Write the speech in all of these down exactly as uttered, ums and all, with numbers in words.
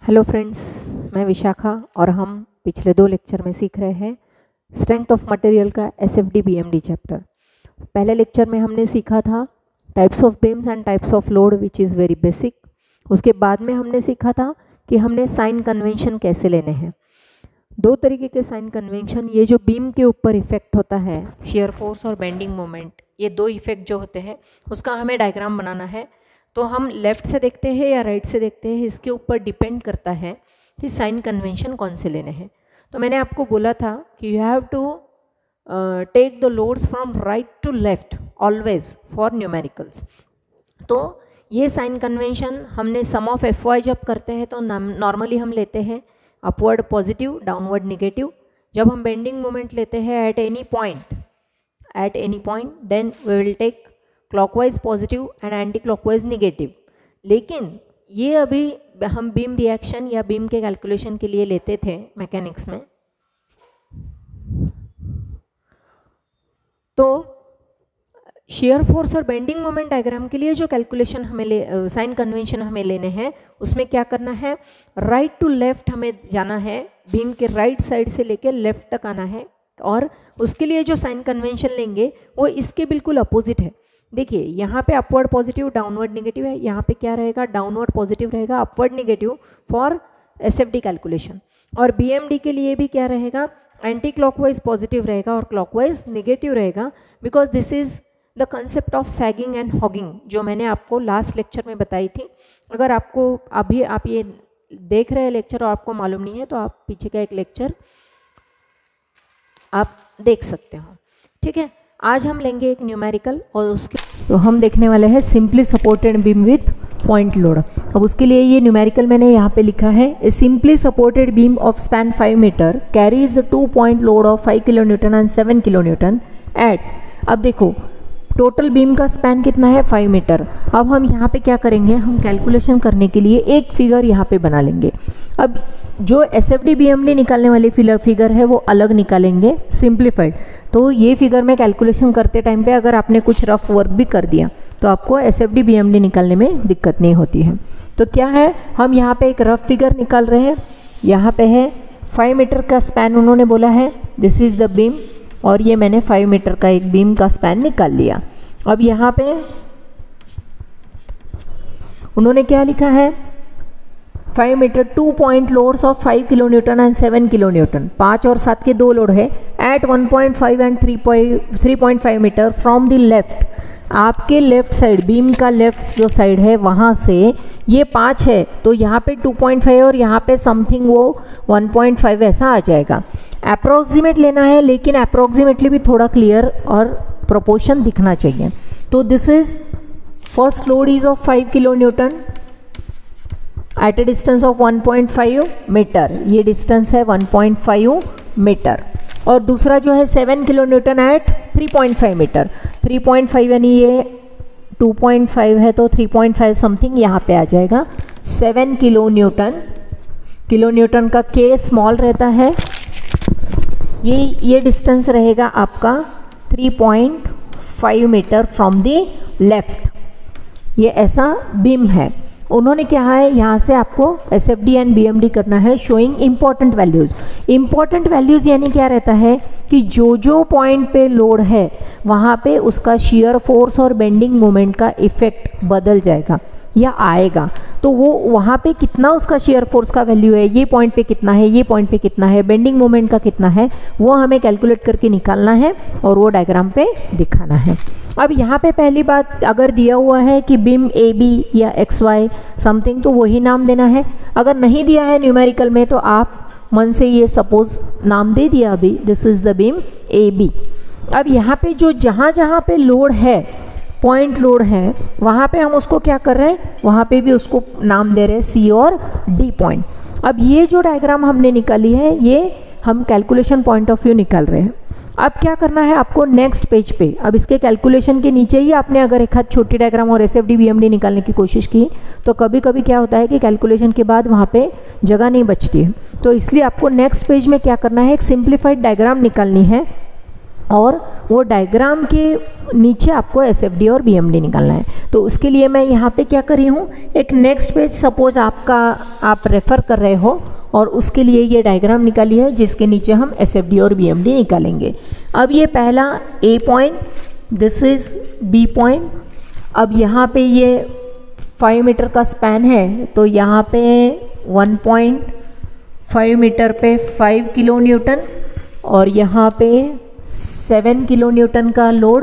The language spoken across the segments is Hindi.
हेलो फ्रेंड्स, मैं विशाखा और हम पिछले दो लेक्चर में सीख रहे हैं स्ट्रेंथ ऑफ मटेरियल का S F D B M D chapter. पहले लेक्चर में हमने सीखा था types of beams and types of load which is very basic. उसके बाद में हमने सीखा था कि हमने साइन कन्वेंशन कैसे लेने हैं। दो तरीके के साइन कन्वेंशन, ये जो बीम के ऊपर इफेक्ट होता है शेयर फोर्स और बेंडिंग मोमेंट, ये दो इफेक्ट जो होते हैं उसका हमें डायग्राम बनाना है। तो हम लेफ़्ट से देखते हैं या राइट से देखते हैं, इसके ऊपर डिपेंड करता है कि साइन कन्वेंशन कौन से लेने हैं। तो मैंने आपको बोला था कि you have to take the loads from right to left always for numericals. तो ये साइन कन्वेंशन हमने सम ऑफ एफ वाई जब करते हैं तो नॉर्मली हम लेते हैं अपवर्ड पॉजिटिव, डाउनवर्ड निगेटिव। जब हम बेंडिंग मोमेंट लेते हैं at any point at any point then we will take clockwise positive and anticlockwise negative. लेकिन ये अभी हम बीम रिएक्शन या बीम के कैलकुलेशन के लिए लेते थे मैकेनिक्स में। तो शेयर फोर्स और बेंडिंग मोमेंट डायग्राम के लिए जो कैलकुलेशन हमें ले साइन कन्वेंशन हमें लेने हैं, उसमें क्या करना है, राइट टू लेफ्ट हमें जाना है, बीम के राइट साइड से लेकर लेफ्ट तक आना है। और उसके लिए जो साइन कन्वेंशन लेंगे वो इसके बिल्कुल अपोजिट है। देखिए यहाँ पे अपवर्ड पॉजिटिव, डाउनवर्ड निगेटिव है, यहाँ पे क्या रहेगा, डाउनवर्ड पॉजिटिव रहेगा, upward negative for SFD calculation. और बीएमडी के लिए भी क्या रहेगा, एंटी क्लॉकवाइज पॉजिटिव रहेगा और क्लॉकवाइज निगेटिव रहेगा, because this is the concept of sagging and hogging जो मैंने आपको लास्ट लेक्चर में बताई थी। अगर आपको अभी आप ये देख रहे हैं लेक्चर और आपको मालूम नहीं है तो आप पीछे का एक लेक्चर आप देख सकते हो। ठीक है, आज हम लेंगे एक न्यूमेरिकल और उसके तो हम देखने वाले हैं simply supported beam with point load. अब उसके लिए ये न्यूमेरिकल मैंने यहाँ पे लिखा है, a simply supported beam of span five metre carries the two point load of five kilo newton and seven kilo newton at. अब देखो टोटल बीम का स्पैन कितना है, फाइव मीटर। अब हम यहाँ पे क्या करेंगे, हम कैलकुलेशन करने के लिए एक फिगर यहाँ पे बना लेंगे। अब जो S F D B M D निकालने वाली फिगर है वो अलग निकालेंगे सिंप्लीफाइड। तो ये फिगर में कैलकुलेशन करते टाइम पे अगर आपने कुछ रफ वर्क भी कर दिया तो आपको S F D B M D निकालने में दिक्कत नहीं होती है। तो क्या है, हम यहाँ पे एक रफ फिगर निकाल रहे हैं। यहाँ पे है फाइव मीटर का स्पैन उन्होंने बोला है, दिस इज द बीम, और ये मैंने फाइव मीटर का एक बीम का स्पैन निकाल लिया। अब यहाँ पे उन्होंने क्या लिखा है, five metre two point loads of five kilo newton and seven kilo newton, पाँच और सात के दो लोड है, at one point five and three point five metre from the left. आपके लेफ्ट साइड, बीम का लेफ्ट जो साइड है वहाँ से ये पाँच है तो यहाँ पे टू पॉइंट फाइव और यहाँ पे समथिंग वो वन पॉइंट फाइव ऐसा आ जाएगा। अप्रोक्सीमेट लेना है, लेकिन अप्रोक्सीमेटली भी थोड़ा क्लियर और प्रोपोर्शन दिखना चाहिए। तो this is first load is of five kilo newton at a distance of one point five metre, ये डिस्टेंस है वन पॉइंट फाइव मीटर। और दूसरा जो है seven kilo newton at three point five metre, three point five यानी ये टू पॉइंट फाइव है तो थ्री पॉइंट फाइव समथिंग यहाँ पे आ जाएगा। Seven kilo newton, kilo newton का के स्मॉल रहता है, ये ये डिस्टेंस रहेगा आपका three point five metre from the left. ये ऐसा बीम है। उन्होंने क्या है, यहाँ से आपको S F D and B M D करना है, showing important values. Important values यानी क्या रहता है कि जो जो पॉइंट पे लोड है वहाँ पे उसका शियर फोर्स और बेंडिंग मोमेंट का इफेक्ट बदल जाएगा या आएगा। तो वो वहाँ पे कितना उसका शेयर फोर्स का वैल्यू है, ये पॉइंट पे कितना है, ये पॉइंट पे कितना है, बेंडिंग मोमेंट का कितना है, वो हमें कैलकुलेट करके निकालना है और वो डायग्राम पे दिखाना है। अब यहाँ पे पहली बात, अगर दिया हुआ है कि बीम ए बी या एक्स वाई समथिंग तो वही नाम देना है। अगर नहीं दिया है न्यूमेरिकल में तो आप मन से ये सपोज नाम दे दिया अभी, this is the beam A B. अब यहाँ पे जो जहाँ जहाँ पे लोड है, पॉइंट लोड है, वहाँ पे हम उसको क्या कर रहे हैं, वहाँ पे भी उसको नाम दे रहे हैं सी और डी पॉइंट। अब ये जो डायग्राम हमने निकाली है ये हम कैलकुलेशन पॉइंट ऑफ व्यू निकाल रहे हैं। अब क्या करना है आपको, नेक्स्ट पेज पे, अब इसके कैलकुलेशन के नीचे ही आपने अगर एक हाथ छोटी डायग्राम और S F D B M D निकालने की कोशिश की तो कभी कभी क्या होता है कि कैलकुलेशन के बाद वहाँ पे जगह नहीं बचती है। तो इसलिए आपको नेक्स्ट पेज में क्या करना है, एक सिंप्लीफाइड डायग्राम निकालनी है और वो डायग्राम के नीचे आपको एस एफ डी और बी एम डी निकालना है। तो उसके लिए मैं यहाँ पे क्या कर रही हूँ, एक नेक्स्ट पेज सपोज आपका आप रेफ़र कर रहे हो और उसके लिए ये डायग्राम निकाली है जिसके नीचे हम एस एफ डी और बी एम डी निकालेंगे। अब ये पहला A point, this is B point. अब यहाँ पे ये फाइव मीटर का स्पैन है, तो यहाँ पे वन पॉइंट फाइव मीटर पे फाइव किलो न्यूटन और यहाँ पे सेवन किलो न्यूटन का लोड।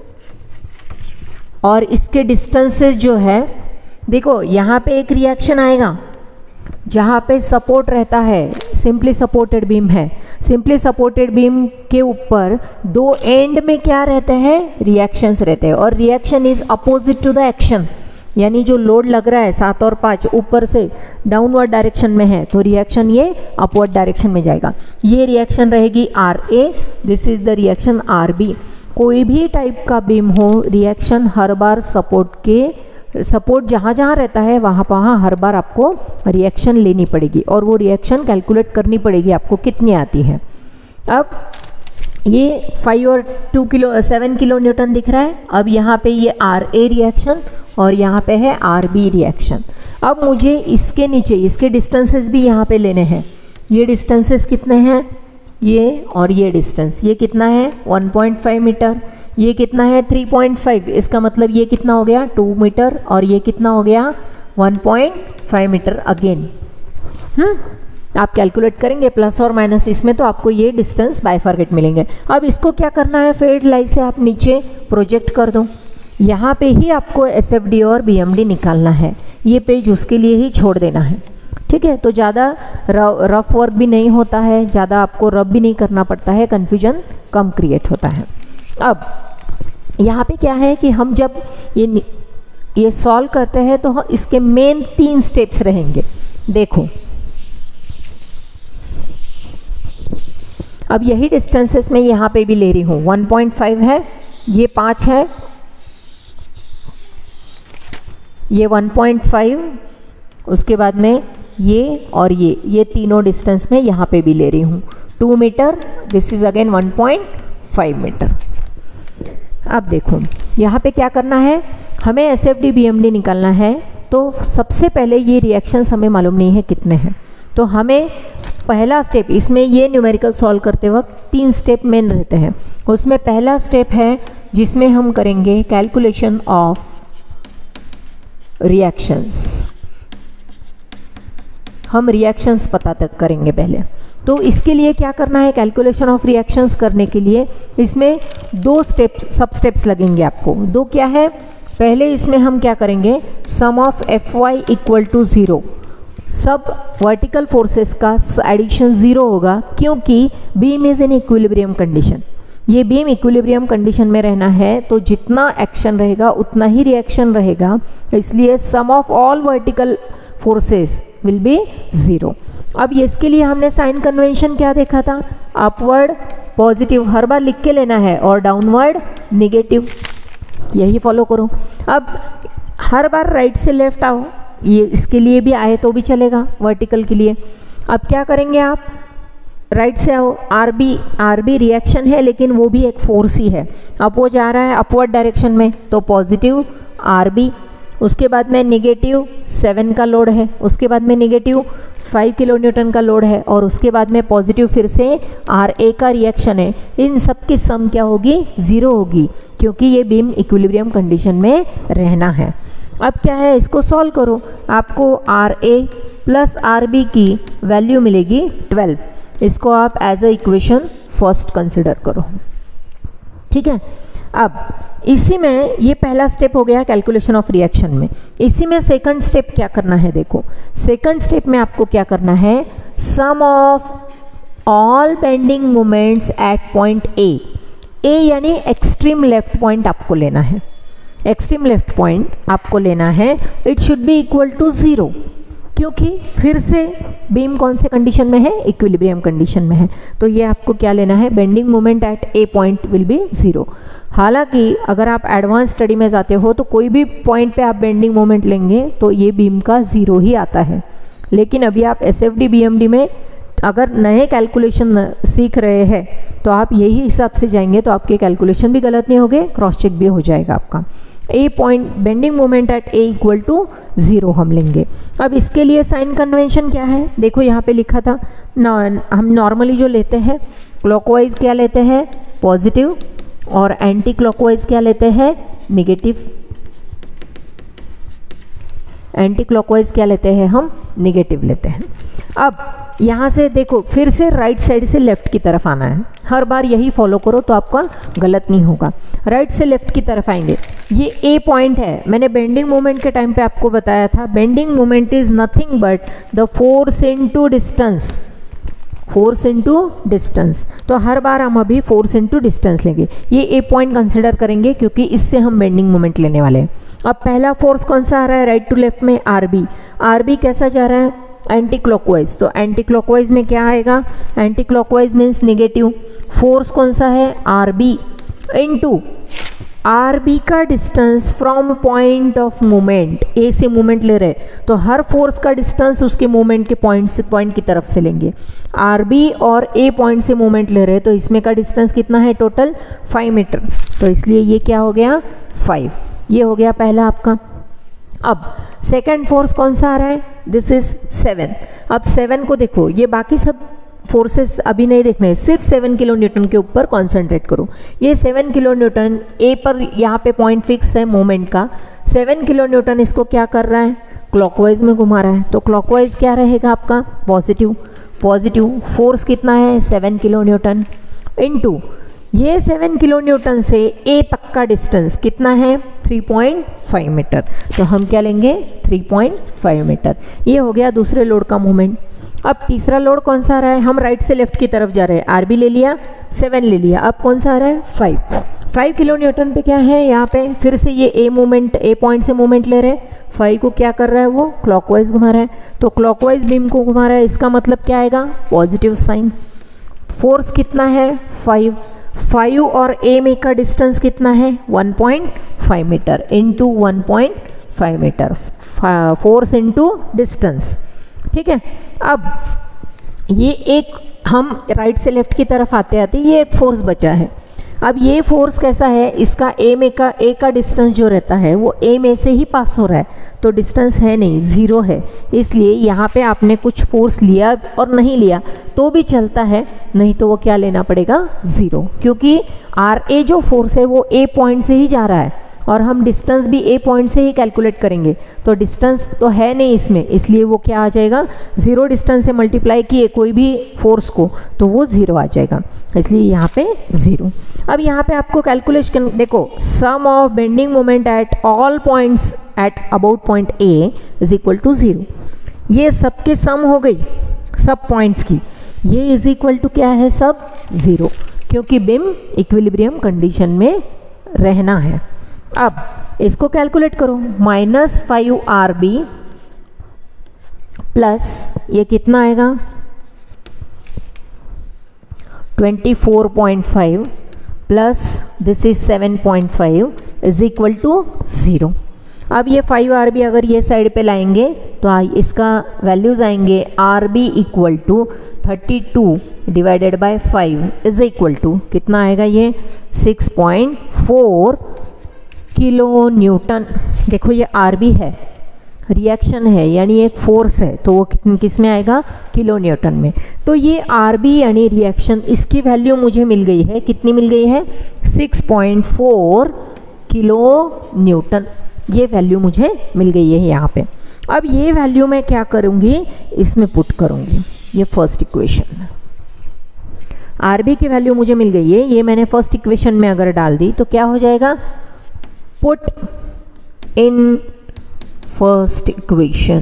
और इसके डिस्टेंसेस जो है, देखो यहाँ पे एक रिएक्शन आएगा जहाँ पे सपोर्ट रहता है, सिंपली सपोर्टेड बीम है। सिंपली सपोर्टेड बीम के ऊपर दो एंड में क्या रहते हैं, रिएक्शंस रहते हैं, और reaction is opposite to the action. यानी जो लोड लग रहा है सात और पाँच ऊपर से डाउनवर्ड डायरेक्शन में है, तो रिएक्शन ये अपवर्ड डायरेक्शन में जाएगा। ये रिएक्शन रहेगी R A, this is the reaction R B. कोई भी टाइप का बीम हो, रिएक्शन हर बार सपोर्ट के सपोर्ट जहाँ जहाँ रहता है वहाँ वहाँ हर बार आपको रिएक्शन लेनी पड़ेगी और वो रिएक्शन कैलकुलेट करनी पड़ेगी आपको कितनी आती है। अब ये फाइव और two kilo seven kilo newton दिख रहा है। अब यहाँ पे ये आर ए रिएक्शन और यहाँ पे है आर बी रिएक्शन। अब मुझे इसके नीचे इसके डिस्टेंसेस भी यहाँ पे लेने हैं। ये डिस्टेंसेस कितने हैं, ये और ये डिस्टेंस, ये कितना है वन पॉइंट फाइव मीटर, ये कितना है थ्री पॉइंट फाइव। इसका मतलब ये कितना हो गया टू मीटर और ये कितना हो गया one point five metre again. Hmm आप कैलकुलेट करेंगे प्लस और माइनस इसमें, तो आपको ये डिस्टेंस बाइफरकेट मिलेंगे। अब इसको क्या करना है, फेड लाई से आप नीचे प्रोजेक्ट कर दो। यहाँ पे ही आपको एस एफ डी और बी एम डी निकालना है। ये पेज उसके लिए ही छोड़ देना है, ठीक है। तो ज़्यादा रफ वर्क भी नहीं होता है, ज़्यादा आपको रफ भी नहीं करना पड़ता है, कन्फ्यूजन कम क्रिएट होता है। अब यहाँ पे क्या है कि हम जब ये ये सॉल्व करते हैं तो इसके मेन तीन स्टेप्स रहेंगे। देखो अब यही डिस्टेंसेस मैं यहाँ पे भी ले रही हूँ, वन पॉइंट फाइव है, ये पाँच है, ये वन पॉइंट फाइव, उसके बाद में ये और ये ये तीनों डिस्टेंस में यहाँ पे भी ले रही हूँ two metre, this is again one point five metre. अब देखो यहाँ पे क्या करना है, हमें S F D B M D निकालना है। तो सबसे पहले ये रिएक्शंस हमें मालूम नहीं है कितने हैं, तो हमें पहला स्टेप, इसमें ये न्यूमेरिकल सॉल्व करते वक्त तीन स्टेप मेन रहते हैं। उसमें पहला स्टेप है जिसमें हम करेंगे कैलकुलेशन ऑफ रिएक्शंस। हम रिएक्शंस पता तक करेंगे पहले। तो इसके लिए क्या करना है, कैलकुलेशन ऑफ रिएक्शंस करने के लिए इसमें दो स्टेप सब स्टेप्स लगेंगे आपको। दो क्या है, पहले इसमें हम क्या करेंगे, sum of F Y equal to zero. सब वर्टिकल फोर्सेस का एडिशन ज़ीरो होगा क्योंकि beam is in equilibrium condition. ये बीम इक्विलिब्रियम कंडीशन में रहना है, तो जितना एक्शन रहेगा उतना ही रिएक्शन रहेगा, इसलिए sum of all vertical forces will be zero. अब ये इसके लिए हमने साइन कन्वेंशन क्या देखा था, अपवर्ड पॉजिटिव हर बार लिख के लेना है और डाउनवर्ड नेगेटिव, यही फॉलो करो। अब हर बार राइट से लेफ्ट आओ, ये इसके लिए भी आए तो भी चलेगा वर्टिकल के लिए। अब क्या करेंगे आप, राइट से आओ, R B R B reaction है लेकिन वो भी एक फोर्स ही है। अब वो जा रहा है अपवर्ड डायरेक्शन में, तो पॉजिटिव आर बी, उसके बाद में नेगेटिव सेवन का लोड है, उसके बाद में नेगेटिव फाइव किलो न्यूटन का लोड है, और उसके बाद में पॉजिटिव फिर से आर ए का रिएक्शन है। इन सब की सम क्या होगी, ज़ीरो होगी, क्योंकि ये बीम इक्विलिब्रियम कंडीशन में रहना है। अब क्या है, इसको सॉल्व करो, आपको R A plus R B की वैल्यू मिलेगी ट्वेल्व। इसको आप as a equation first consider करो, ठीक है। अब इसी में ये पहला स्टेप हो गया कैलकुलेशन ऑफ रिएक्शन में। इसी में सेकंड स्टेप क्या करना है, देखो सेकंड स्टेप में आपको क्या करना है, sum of all bending moments at point A. A यानी एक्सट्रीम लेफ्ट पॉइंट आपको लेना है, एक्सट्रीम लेफ्ट पॉइंट आपको लेना है। It should be equal to zero, क्योंकि फिर से बीम कौन से कंडीशन में है, इक्विलिब्रियम कंडीशन में है। तो ये आपको क्या लेना है, bending moment at A point will be zero. हालांकि अगर आप एडवांस स्टडी में जाते हो तो कोई भी पॉइंट पे आप बेंडिंग मोमेंट लेंगे तो ये बीम का ज़ीरो ही आता है। लेकिन अभी आप S F D B M D में अगर नए कैलकुलेशन सीख रहे हैं तो आप यही हिसाब से जाएंगे तो आपके कैलकुलेशन भी गलत नहीं होंगे, क्रॉस चेक भी हो जाएगा आपका। A point bending moment at A equal to zero हम लेंगे। अब इसके लिए साइन कन्वेंशन क्या है, देखो यहाँ पे लिखा था ना, हम नॉर्मली जो लेते हैं क्लॉकवाइज क्या लेते हैं पॉजिटिव, और एंटी क्लॉकवाइज क्या लेते हैं निगेटिव। एंटी क्लॉकवाइज क्या लेते हैं हम निगेटिव लेते हैं। अब यहाँ से देखो फिर से राइट साइड से लेफ्ट की तरफ आना है, हर बार यही फॉलो करो तो आपका गलत नहीं होगा। राइट से लेफ्ट की तरफ आएंगे, ये ए पॉइंट है, मैंने बेंडिंग मोमेंट के टाइम पे आपको बताया था bending moment is nothing but the force into distance, force into distance. तो हर बार हम अभी फोर्स इनटू डिस्टेंस लेंगे, ये ए पॉइंट कंसिडर करेंगे क्योंकि इससे हम बेंडिंग मोमेंट लेने वाले हैं। अब पहला फोर्स कौन सा आ रहा है राइट टू लेफ्ट में, आर बी। आर बी कैसा जा रहा है एंटी क्लॉकवाइज, तो एंटी क्लॉकवाइज में क्या आएगा, anti clockwise means negative. Force कौन सा है R B into R B का distance from point of movement, A से मूवमेंट ले रहे तो हर फोर्स का डिस्टेंस उसके मूवमेंट के पॉइंट से पॉइंट की तरफ से लेंगे। आर बी और ए पॉइंट से मूवमेंट ले रहे तो इसमें का डिस्टेंस कितना है टोटल फाइव मीटर, तो इसलिए ये क्या हो गया फाइव, ये हो गया पहला आपका। अब सेकेंड फोर्स कौन सा आ रहा है, दिस इज सेवन। अब सेवन को देखो, ये बाकी सब फोर्सेस अभी नहीं देखने, सिर्फ सेवन किलो न्यूटन के ऊपर कॉन्सेंट्रेट करो। ये सेवन किलो न्यूटन ए पर यहाँ पे पॉइंट फिक्स है मोमेंट का, सेवन किलो न्यूटन इसको क्या कर रहा है क्लॉकवाइज में घुमा रहा है, तो क्लॉकवाइज क्या रहेगा आपका पॉजिटिव। पॉजिटिव फोर्स कितना है सेवन किलो न्यूटन इनटू ये सेवन किलो न्यूटन से ए तक का डिस्टेंस कितना है थ्री पॉइंट फाइव मीटर, तो हम क्या लेंगे थ्री पॉइंट फाइव मीटर। ये हो गया दूसरे लोड का मोमेंट। अब तीसरा लोड कौन सा आ रहा है, हम राइट से लेफ्ट की तरफ जा रहे हैं, आर बी ले लिया, सेवन ले लिया, अब कौन सा आ रहा है फाइव। फाइव किलो न्यूटन पे क्या है यहाँ पे फिर से ये ए मोमेंट, ए पॉइंट से मोमेंट ले रहे हैं, फाइव को क्या कर रहा है वो क्लॉकवाइज घुमा रहा है, तो क्लॉकवाइज बीम को घुमा रहा है, इसका मतलब क्या आएगा पॉजिटिव साइन। फोर्स कितना है फाइव, फाइव और ए में का डिस्टेंस कितना है one point five metre into one point five metre, force into distance, ठीक है। अब ये एक हम राइट से लेफ्ट की तरफ आते आते ये एक फोर्स बचा है। अब ये फोर्स कैसा है, इसका ए में का ए का डिस्टेंस जो रहता है वो ए में से ही पास हो रहा है, तो डिस्टेंस है नहीं ज़ीरो है, इसलिए यहाँ पे आपने कुछ फोर्स लिया और नहीं लिया तो भी चलता है, नहीं तो वो क्या लेना पड़ेगा ज़ीरो, क्योंकि आर ए जो फोर्स है वो ए पॉइंट से ही जा रहा है और हम डिस्टेंस भी ए पॉइंट से ही कैलकुलेट करेंगे, तो डिस्टेंस तो है नहीं इसमें, इसलिए वो क्या आ जाएगा ज़ीरो। डिस्टेंस से मल्टीप्लाई किए कोई भी फोर्स को तो वो ज़ीरो आ जाएगा, इसलिए यहाँ पे ज़ीरो। अब यहाँ पे आपको कैलकुलेशन देखो, sum of bending moment at all points at about point A is equal to zero. ये सबके सम हो गई सब पॉइंट्स की, ये इज इक्वल टू क्या है सब ज़ीरो, क्योंकि बिम इक्विलिब्रियम कंडीशन में रहना है। अब इसको कैलकुलेट करो, minus five R B plus ये कितना आएगा twenty four point five plus this is seven point five is equal to zero. अब ये फाइव आर बी अगर ये साइड पे लाएंगे तो इसका वैल्यूज आएंगे R B equal to thirty two divided by five is equal to कितना आएगा ये six point four kilo newton. देखो ये आर बी है, रिएक्शन है यानी एक फोर्स है, तो वो किस में आएगा किलो न्यूटन में। तो ये आर बी यानी रिएक्शन, इसकी वैल्यू मुझे मिल गई है, कितनी मिल गई है six point four kilo newton, ये वैल्यू मुझे मिल गई है यहाँ पे। अब ये वैल्यू मैं क्या करूँगी इसमें पुट करूँगी, ये फर्स्ट इक्वेशन, आर बी की वैल्यू मुझे मिल गई है, ये मैंने फर्स्ट इक्वेशन में अगर डाल दी तो क्या हो जाएगा, पुट इन फर्स्ट इक्वेशन,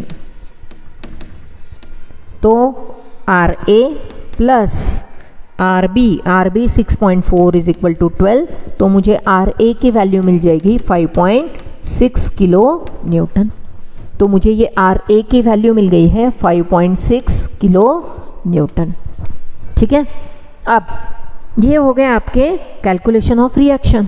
तो R A plus R B, R B six point four is equal to twelve, तो मुझे आर ए की वैल्यू मिल जाएगी five point six kilo newton. तो मुझे ये आर ए की वैल्यू मिल गई है five point six kilo newton, ठीक है। अब ये हो गए आपके calculation of reaction,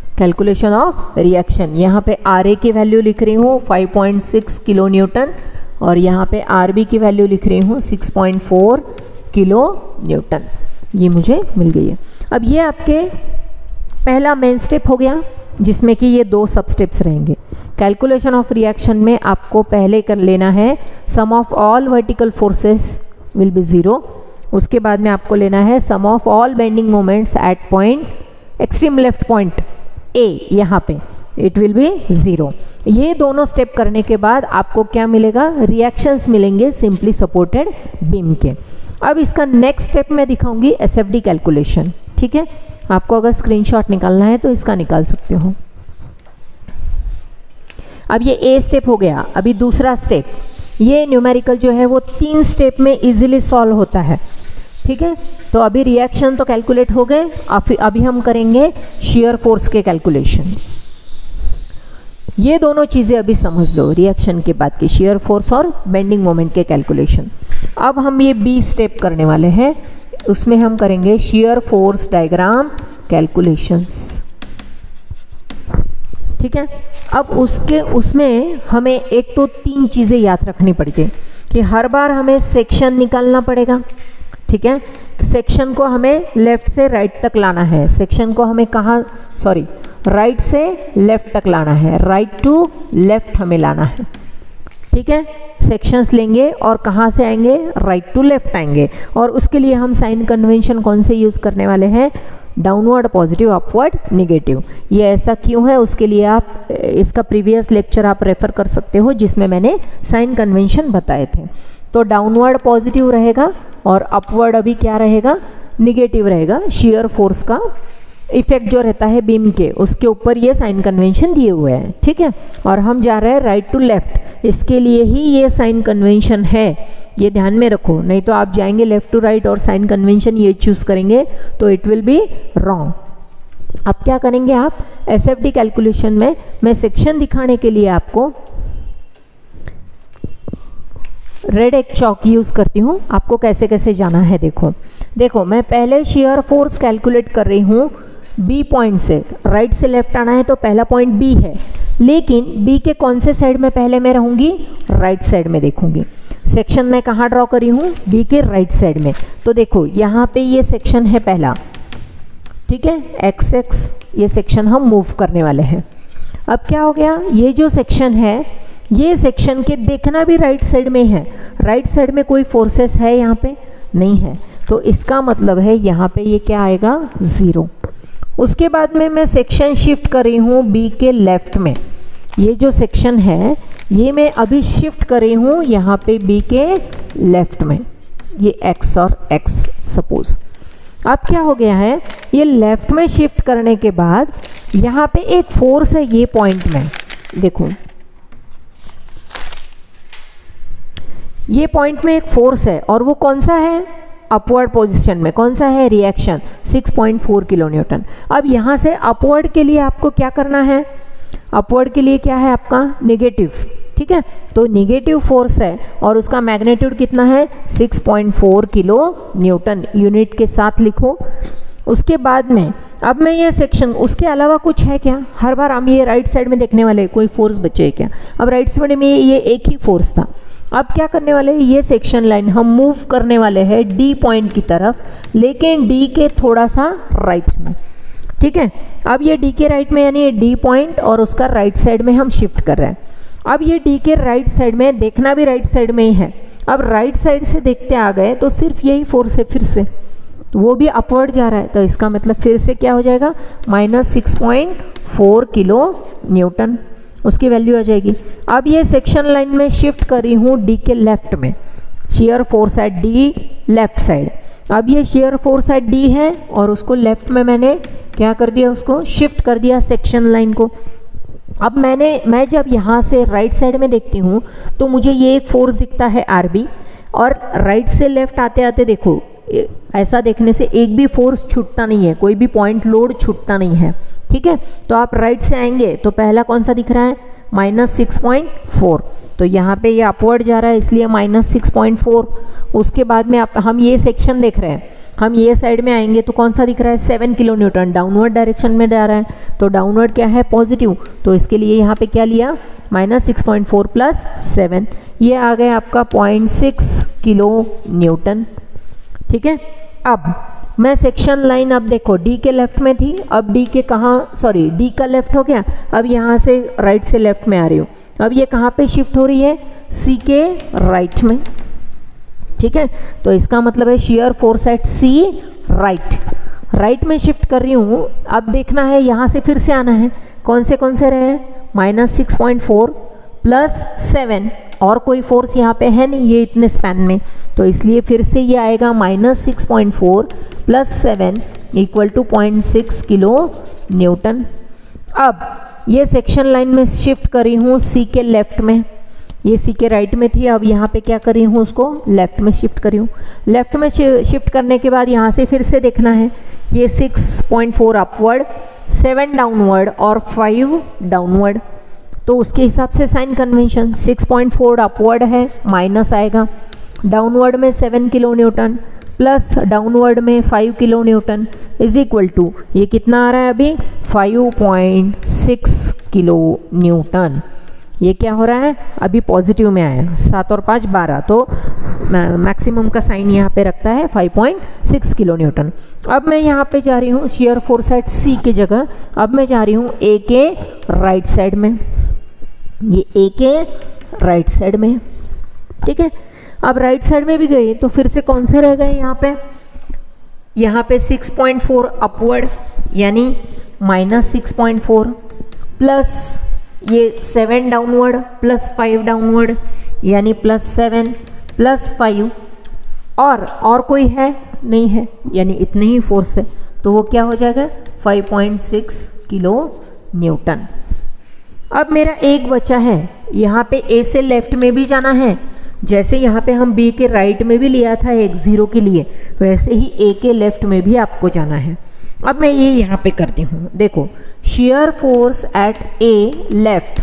calculation of reaction. यहाँ पे आर ए की वैल्यू लिख रही हूँ five point six kilo newton, और यहाँ पे आर बी की वैल्यू लिख रही हूँ six point four kilo newton, ये मुझे मिल गई है। अब ये आपके पहला मेन स्टेप हो गया, जिसमें कि ये दो सब स्टेप्स रहेंगे। कैलकुलेशन ऑफ रिएक्शन में आपको पहले कर लेना है sum of all vertical forces will be zero, उसके बाद में आपको लेना है sum of all bending moments at point extreme left point A, यहाँ पे इट विल बी ज़ीरो। ये दोनों स्टेप करने के बाद आपको क्या मिलेगा, रिएक्शंस मिलेंगे सिंपली सपोर्टेड बीम के। अब इसका नेक्स्ट स्टेप मैं दिखाऊंगी एस एफ डी कैलकुलेशन, ठीक है। आपको अगर स्क्रीनशॉट निकालना है तो इसका निकाल सकते हो। अब ये ए स्टेप हो गया। अभी दूसरा स्टेप, ये न्यूमेरिकल जो है वो तीन स्टेप में इजीली सॉल्व होता है, ठीक है। तो अभी रिएक्शन तो कैलकुलेट हो गए, अभी हम करेंगे शियर फोर्स के कैलकुलेशन। ये दोनों चीज़ें अभी समझ लो, रिएक्शन के बाद की शियर फोर्स और बेंडिंग मोमेंट के कैलकुलेशन। अब हम ये बी स्टेप करने वाले हैं, उसमें हम करेंगे शियर फोर्स डायग्राम कैलकुलेशंस, ठीक है। अब उसके उसमें हमें एक तो तीन चीज़ें याद रखनी पड़ती कि हर बार हमें सेक्शन निकालना पड़ेगा, ठीक है। सेक्शन को हमें लेफ्ट से राइट तक लाना है, सेक्शन को हमें कहाँ सॉरी राइट से लेफ्ट तक लाना है, राइट टू लेफ्ट हमें लाना है, ठीक है। सेक्शंस लेंगे और कहाँ से आएंगे, राइट टू लेफ्ट आएंगे। और उसके लिए हम साइन कन्वेंशन कौन से यूज़ करने वाले हैं, डाउनवर्ड पॉजिटिव, अपवर्ड निगेटिव। ये ऐसा क्यों है, उसके लिए आप इसका प्रीवियस लेक्चर आप रेफर कर सकते हो, जिसमें मैंने साइन कन्वेंशन बताए थे। तो डाउनवर्ड पॉजिटिव रहेगा और अपवर्ड अभी क्या रहेगा, निगेटिव रहेगा। शियर फोर्स का इफेक्ट जो रहता है बीम के, उसके ऊपर ये साइन कन्वेंशन दिए हुए हैं, ठीक है। और हम जा रहे हैं राइट टू लेफ्ट, इसके लिए ही ये साइन कन्वेंशन है, ये ध्यान में रखो। नहीं तो आप जाएंगे लेफ्ट टू राइट और साइन कन्वेंशन ये चूज करेंगे तो इट विल बी रॉन्ग। अब क्या करेंगे आप, एस एफ डी कैलकुलेशन में मैं सेक्शन दिखाने के लिए आपको रेड एक चौक यूज करती हूँ, आपको कैसे कैसे जाना है देखो। देखो मैं पहले शियर फोर्स कैलकुलेट कर रही हूँ बी पॉइंट से, राइट से लेफ्ट आना है तो पहला पॉइंट बी है, लेकिन बी के कौन से साइड में पहले मैं रहूंगी, राइट साइड में देखूंगी। सेक्शन मैं कहाँ ड्रॉ करी हूँ, बी के राइट साइड में। तो देखो यहाँ पे ये सेक्शन है पहला, ठीक है, एक्स एक्स, ये सेक्शन हम मूव करने वाले हैं। अब क्या हो गया, ये जो सेक्शन है, ये सेक्शन के देखना भी राइट साइड में है, राइट साइड में कोई फोर्सेस है यहाँ पे नहीं है, तो इसका मतलब है यहाँ पे ये क्या आएगा, ज़ीरो। उसके बाद में मैं सेक्शन शिफ्ट कर रही हूँ बी के लेफ्ट में, ये जो सेक्शन है ये मैं अभी शिफ्ट कर रही हूँ यहाँ पे बी के लेफ्ट में, ये एक्स और एक्स सपोज। अब क्या हो गया है, ये लेफ्ट में शिफ्ट करने के बाद यहाँ पे एक फोर्स है, ये पॉइंट में देखो, ये पॉइंट में एक फोर्स है और वो कौन सा है, अपवर्ड पोजीशन में, कौन सा है, reaction six point four kilo newton. अब यहाँ से अपवर्ड के लिए आपको क्या करना है, अपवर्ड के लिए क्या है आपका, नेगेटिव, ठीक है। तो नेगेटिव फोर्स है और उसका मैग्नीट्यूड कितना है, six point four kilo newton, unit के साथ लिखो। उसके बाद में अब मैं ये सेक्शन, उसके अलावा कुछ है क्या, हर बार हम ये राइट साइड में देखने वाले कोई फोर्स बचे क्या, अब राइट साइड में ये एक ही फोर्स था। अब क्या करने वाले हैं, ये सेक्शन लाइन हम मूव करने वाले हैं डी पॉइंट की तरफ, लेकिन डी के थोड़ा सा राइट में, ठीक है। अब ये डी के राइट में यानी ये डी पॉइंट और उसका राइट साइड में हम शिफ्ट कर रहे हैं। अब ये डी के राइट साइड में, देखना भी राइट साइड में ही है। अब राइट साइड से देखते आ गए तो सिर्फ यही फोर्स है, फिर से वो भी अपवर्ड जा रहा है, तो इसका मतलब फिर से क्या हो जाएगा, minus six point four kilo newton, उसकी वैल्यू आ जाएगी। अब ये सेक्शन लाइन में शिफ्ट कर रही हूँ डी के लेफ्ट में, shear force at D left side. अब ये शियर फोर्स एट डी है और उसको लेफ्ट में मैंने क्या कर दिया, उसको शिफ्ट कर दिया सेक्शन लाइन को। अब मैंने मैं जब यहाँ से राइट साइड में देखती हूँ तो मुझे ये एक फोर्स दिखता है आर बी, और राइट से लेफ्ट आते आते देखो ऐसा देखने से एक भी फोर्स छूटता नहीं है, कोई भी पॉइंट लोड छूटता नहीं है, ठीक है। तो आप राइट से आएंगे तो पहला कौन सा दिख रहा है, माइनस सिक्स पॉइंट फोर, तो यहाँ पे ये अपवर्ड जा रहा है इसलिए माइनस सिक्स पॉइंट फोर। उसके बाद में आप हम ये सेक्शन देख रहे हैं, हम ये साइड में आएंगे तो कौन सा दिख रहा है, seven kilo newton, downward direction में जा रहा है, तो डाउनवर्ड क्या है, पॉजिटिव, तो इसके लिए यहाँ पे क्या लिया, minus six point four plus seven. ये आ गया आपका पॉइंट सिक्स किलो न्यूटन। ठीक है, अब मैं सेक्शन लाइन, अब देखो डी के लेफ्ट में थी, अब डी के कहाँ, सॉरी डी का लेफ्ट हो गया, अब यहाँ से राइट से लेफ्ट में आ रही हूँ। अब ये कहाँ पे शिफ्ट हो रही है, सी के राइट में। ठीक है, तो इसका मतलब है shear force at C right, right में शिफ्ट कर रही हूँ। अब देखना है यहाँ से फिर से आना है, कौन से कौन से रहे, minus six point four plus seven, और कोई फोर्स यहाँ पे है नहीं ये इतने स्पैन में, तो इसलिए फिर से ये आएगा minus six point four plus seven equal to point six kilo newton. अब ये सेक्शन लाइन में शिफ्ट करी हूँ सी के लेफ्ट में, ये सी के राइट में थी, अब यहाँ पे क्या करी हूँ, उसको लेफ्ट में शिफ्ट करी हूँ। लेफ्ट में शिफ्ट करने के बाद यहाँ से फिर से देखना है, ये six point four upward, seven downward और फाइव डाउनवर्ड, तो उसके हिसाब से sign convention, six point four upward है माइनस आएगा, डाउनवर्ड में seven kilo newton plus downward में five kilo newton is equal to, ये कितना आ रहा है अभी, five point six kilo newton. ये क्या हो रहा है, अभी पॉजिटिव में आया, सात और पाँच बारह, तो मैक्सिमम का साइन यहाँ पे रखता है five point six kilo newton. अब मैं यहाँ पे जा रही हूँ शियर फोर्स एट सी की जगह, अब मैं जा रही हूँ ए के राइट साइड में, ये ए के राइट साइड में। ठीक है, अब राइट साइड में भी गई तो फिर से कौन से रह गए यहाँ पे, यहाँ पे सिक्स पॉइंट फोर अपवर्ड यानी minus six point four plus ये seven downward plus five downward यानी प्लस सेवन प्लस फाइव, और और कोई है नहीं है यानी इतने ही फोर्स है, तो वो क्या हो जाएगा five point six kilo newton. अब मेरा एक बचा है, यहाँ पे ए से लेफ्ट में भी जाना है, जैसे यहाँ पे हम बी के राइट में भी लिया था एक जीरो के लिए, वैसे ही ए के लेफ्ट में भी आपको जाना है। अब मैं ये यहाँ पे करती हूँ, देखो shear force at A left,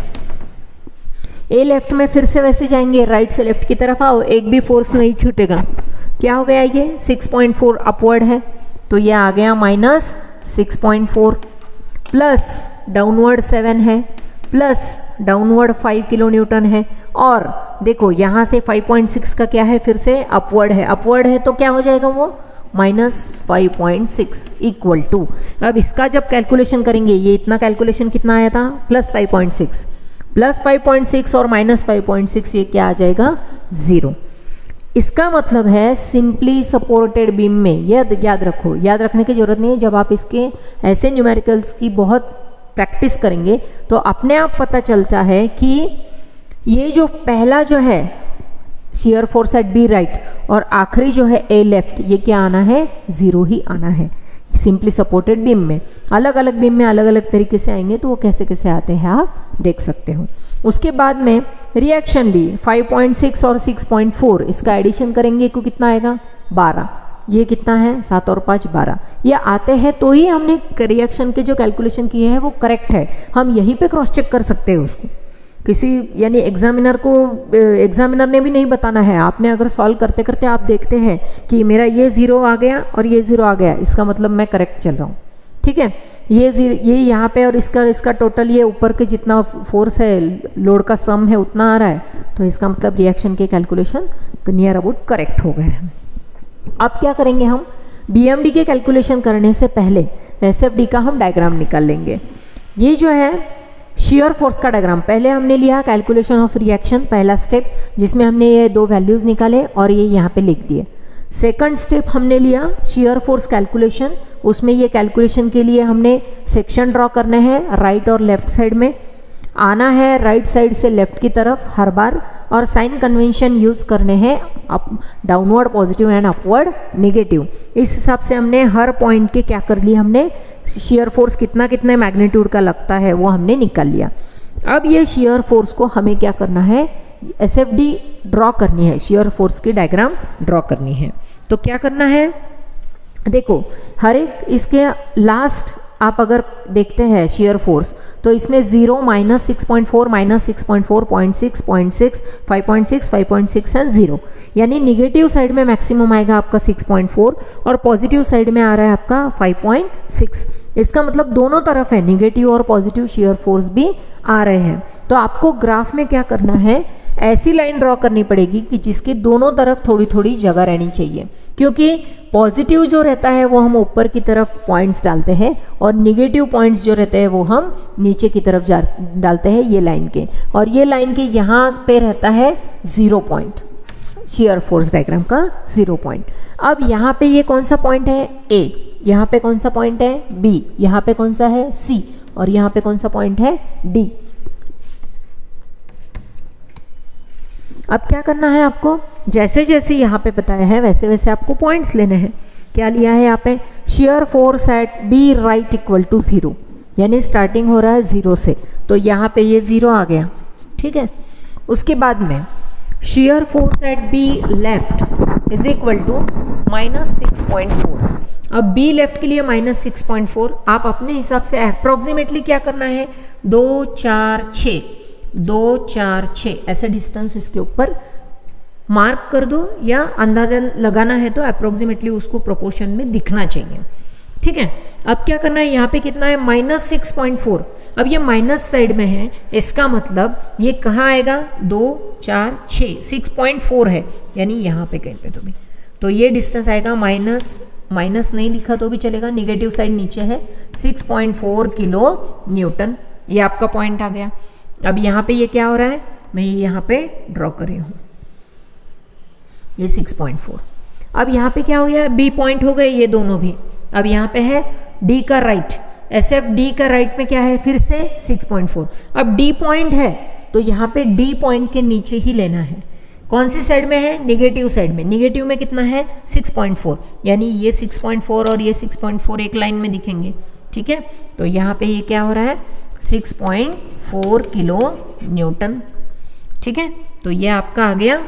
A left में फिर से वैसे जाएंगे, राइट से लेफ्ट की तरफ आओ, एक भी फोर्स नहीं छूटेगा। क्या हो गया, ये सिक्स पॉइंट फोर अपवर्ड है तो ये आ गया minus six point four plus downward seven है plus downward five kilo newton है, और देखो यहाँ से फाइव पॉइंट सिक्स का क्या है, फिर से अपवर्ड है, अपवर्ड है तो क्या हो जाएगा वो minus five point six equal to, अब इसका जब कैलकुलेशन करेंगे, ये इतना कैलकुलेशन कितना आया था, plus five point six plus five point six और माइनस फाइव पॉइंट सिक्स, ये क्या आ जाएगा जीरो। इसका मतलब है सिंपली सपोर्टेड बीम में, यह याद रखो, याद रखने की जरूरत नहीं है, जब आप इसके ऐसे न्यूमेरिकल्स की बहुत प्रैक्टिस करेंगे तो अपने आप पता चलता है कि ये जो पहला जो है shear force at B right और आखिरी जो है ए लेफ्ट, ये क्या आना है, जीरो ही आना है। सिंपली सपोर्टेड बीम में, अलग अलग बीम में अलग अलग तरीके से आएंगे तो वो कैसे कैसे आते हैं आप देख सकते हो। उसके बाद में रिएक्शन भी फाइव पॉइंट सिक्स और सिक्स पॉइंट फोर, इसका एडिशन करेंगे तो कितना आएगा बारह, ये कितना है सात और पाँच बारह, ये आते हैं तो ही हमने रिएक्शन के जो कैलकुलेशन किए हैं वो करेक्ट है, हम यहीं पे क्रॉस चेक कर सकते हैं उसको। किसी यानी एग्जामिनर को, एग्जामिनर ने भी नहीं बताना है, आपने अगर सॉल्व करते करते आप देखते हैं कि मेरा ये जीरो आ गया और ये जीरो आ गया, इसका मतलब मैं करेक्ट चल रहा हूँ। ठीक है, ये ये यहाँ पे और इसका इसका टोटल ये ऊपर के जितना फोर्स है, लोड का सम है उतना आ रहा है, तो इसका मतलब रिएक्शन के कैलकुलेशन नियर अबाउट करेक्ट हो गए हैं। अब क्या करेंगे हम, बीएमडी के कैलकुलेशन करने से पहले एसएफडी का हम डायग्राम निकाल लेंगे। ये जो है शियर फोर्स का डायग्राम, पहले हमने लिया कैलकुलेशन ऑफ रिएक्शन, पहला स्टेप जिसमें हमने ये दो वैल्यूज निकाले और ये यहाँ पे लिख दिए। सेकंड स्टेप हमने लिया शियर फोर्स कैलकुलेशन, उसमें ये कैलकुलेशन के लिए हमने सेक्शन ड्रॉ करने हैं राइट और लेफ्ट साइड में, आना है राइट साइड से लेफ्ट की तरफ हर बार, और साइन कन्वेंशन यूज करने हैं up downward positive and upward negative. इस हिसाब से हमने हर पॉइंट के क्या कर लिया, हमने शियर फोर्स कितना कितने मैग्नीट्यूड का लगता है वो हमने निकाल लिया। अब ये शियर फोर्स को हमें क्या करना है, एसएफडी ड्रॉ करनी है, शियर फोर्स की डायग्राम ड्रॉ करनी है। तो क्या करना है, देखो हर एक इसके लास्ट आप अगर देखते हैं शियर फोर्स, तो इसमें zero minus six point four minus six point four point six point six five point six five point six and zero, यानी निगेटिव साइड में मैक्सिमम आएगा आपका सिक्स पॉइंट फोर और पॉजिटिव साइड में आ रहा है आपका फाइव पॉइंट सिक्स। इसका मतलब दोनों तरफ है, निगेटिव और पॉजिटिव शियर फोर्स भी आ रहे हैं। तो आपको ग्राफ में क्या करना है, ऐसी लाइन ड्रॉ करनी पड़ेगी कि जिसकी दोनों तरफ थोड़ी थोड़ी जगह रहनी चाहिए, क्योंकि पॉजिटिव जो रहता है वो हम ऊपर की तरफ पॉइंट्स डालते हैं और निगेटिव पॉइंट्स जो रहते हैं वो हम नीचे की तरफ जा डालते हैं ये लाइन के, और ये लाइन के यहाँ पे रहता है zero point, shear force diagram का ज़ीरो पॉइंट। अब यहाँ पे ये कौन सा पॉइंट है ए, यहाँ पे कौन सा पॉइंट है बी, यहाँ पे कौन सा है सी, और यहाँ पे कौन सा पॉइंट है डी। अब क्या करना है आपको, जैसे जैसे यहाँ पे बताया है वैसे वैसे आपको पॉइंट्स लेने हैं। क्या लिया है यहाँ पे, shear force at B right equal to zero, यानी स्टार्टिंग हो रहा है जीरो से, तो यहाँ पे ये जीरो आ गया, ठीक है। उसके बाद में shear force at B left is equal to minus six point four. अब बी लेफ्ट के लिए माइनस सिक्स पॉइंट फोर, आप अपने हिसाब से अप्रोक्सीमेटली क्या करना है, दो चार छः, दो चार छः ऐसा डिस्टेंस इसके ऊपर मार्क कर दो, या अंदाजा लगाना है तो अप्रोक्सीमेटली उसको प्रोपोर्शन में दिखना चाहिए, ठीक है। अब क्या करना है, यहाँ पे कितना है माइनस सिक्स पॉइंट फोर, अब ये माइनस साइड में है, इसका मतलब ये कहाँ आएगा, दो चार छः, सिक्स पॉइंट फोर है यानी यहाँ पे कहीं पे तो भी, तो ये डिस्टेंस आएगा माइनस, माइनस नहीं लिखा तो भी चलेगा, निगेटिव साइड नीचे है, six point four kilo newton, ये आपका पॉइंट आ गया। अब यहाँ पे ये क्या हो रहा है, मैं ये यहाँ पे ड्रॉ कर रही हूँ, ये सिक्स पॉइंट फोर। अब यहाँ पे क्या हो गया, बी पॉइंट हो गए ये दोनों भी। अब यहाँ पे है डी का राइट, एस एफ डी का राइट में क्या है, फिर से सिक्स पॉइंट फोर। अब डी पॉइंट है तो यहाँ पे डी पॉइंट के नीचे ही लेना है, कौन सी साइड में है, निगेटिव साइड में। निगेटिव में कितना है सिक्स पॉइंट फोर, यानी ये सिक्स पॉइंट फोर और ये सिक्स पॉइंट फोर एक लाइन में दिखेंगे, ठीक है। तो यहाँ पे ये क्या हो रहा है, six point four kilo newton, ठीक है। तो ये आपका आ गया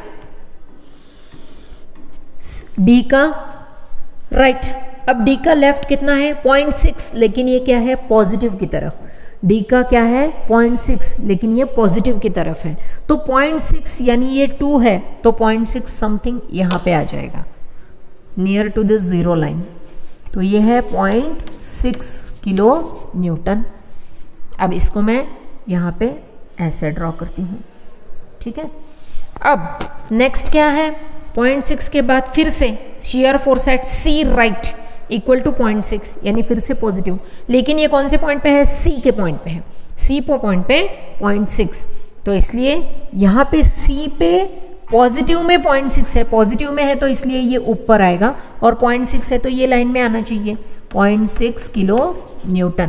डी का राइट। अब डी का लेफ्ट कितना है, पॉइंट सिक्स, लेकिन ये क्या है पॉजिटिव की तरफ। डी का क्या है पॉइंट सिक्स, लेकिन ये पॉजिटिव की तरफ है, तो पॉइंट सिक्स यानी ये टू है, तो पॉइंट सिक्स समथिंग यहाँ पे आ जाएगा near to this zero line, तो ये है पॉइंट सिक्स किलो न्यूटन। अब इसको मैं यहाँ पे ऐसे ड्रॉ करती हूँ, ठीक है। अब नेक्स्ट क्या है, पॉइंट सिक्स के बाद फिर से shear force at C right equal to point six, यानी फिर से पॉजिटिव, लेकिन ये कौन से पॉइंट पे है, सी के पॉइंट पे है, सी पे पॉइंट पे पॉइंट सिक्स, तो इसलिए यहाँ पे सी पे पॉजिटिव में पॉइंट सिक्स है, पॉजिटिव में है तो इसलिए ये ऊपर आएगा, और पॉइंट सिक्स है तो ये लाइन में आना चाहिए, पॉइंट सिक्स किलो न्यूटन,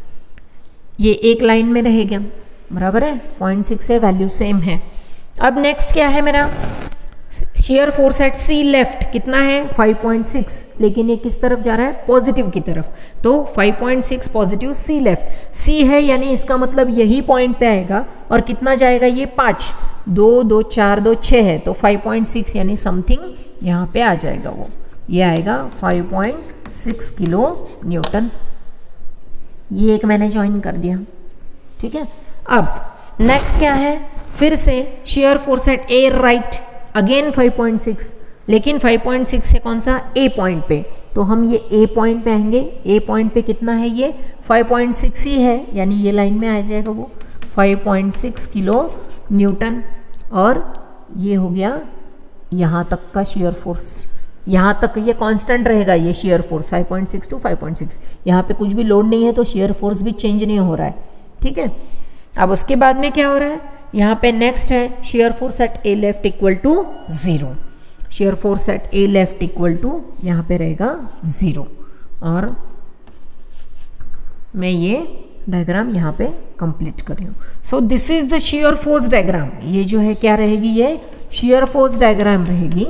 ये एक लाइन में रहेगा, बराबर है, पॉइंट सिक्स है, वैल्यू सेम है। अब नेक्स्ट क्या है मेरा, shear force at C left कितना है फाइव पॉइंट सिक्स, लेकिन ये किस तरफ जा रहा है पॉजिटिव की तरफ, तो five point six positive, C left, C है यानी इसका मतलब यही पॉइंट पे आएगा, और कितना जाएगा ये पाँच, दो दो चार दो छः है, तो फाइव पॉइंट सिक्स यानी समथिंग यहाँ पे आ जाएगा, वो ये आएगा five point six kilo newton. ये एक मैंने ज्वाइन कर दिया, ठीक है। अब नेक्स्ट क्या है, फिर से shear force at A right again five point six, लेकिन फाइव पॉइंट सिक्स है कौन सा, ए पॉइंट पे, तो हम ये ए पॉइंट पे आएंगे, ए पॉइंट पे कितना है ये फाइव पॉइंट सिक्स ही है, यानी ये लाइन में आ जाएगा वो five point six kilo newton, और ये हो गया यहाँ तक का शियर फोर्स, यहाँ तक ये कांस्टेंट रहेगा ये shear force five point six to five point six, यहाँ पे कुछ भी लोड नहीं है तो शियर फोर्स भी चेंज नहीं हो रहा है, ठीक है। अब उसके बाद में क्या हो रहा है, यहाँ पे नेक्स्ट है shear force at A left equal to zero, shear force at A left equal to यहाँ पे रहेगा जीरो, और मैं ये डायग्राम यहाँ पे कंप्लीट कर रही हूँ। So this is the shear force diagram, ये जो है क्या रहेगी, ये शियर फोर्स डायग्राम रहेगी।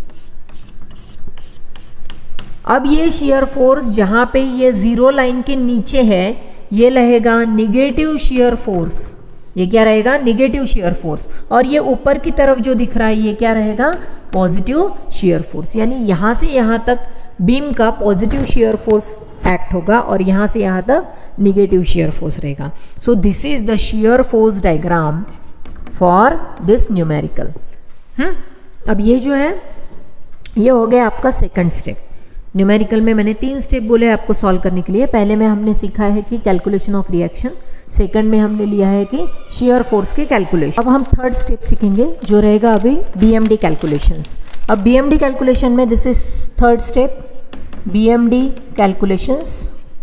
अब ये शियर फोर्स जहां पे ये जीरो लाइन के नीचे है ये रहेगा निगेटिव शियर फोर्स, ये क्या रहेगा निगेटिव शियर फोर्स, और ये ऊपर की तरफ जो दिख रहा है ये क्या रहेगा पॉजिटिव शियर फोर्स, यानी यहां से यहां तक बीम का पॉजिटिव शियर फोर्स एक्ट होगा और यहां से यहां तक निगेटिव शियर फोर्स रहेगा। So this is the shear force diagram for this numerical. हम्म अब ये जो है ये हो गया आपका सेकंड स्टेप। न्यूमेरिकल में मैंने तीन स्टेप बोले आपको सॉल्व करने के लिए। पहले में हमने सीखा है कि कैलकुलेशन ऑफ रिएक्शन, सेकंड में हमने लिया है कि शेयर फोर्स के कैलकुलेशन। अब हम थर्ड स्टेप सीखेंगे जो रहेगा अभी बीएमडी कैलकुलेशंस। अब बीएमडी कैलकुलेशन में this is third step, BMD calculations.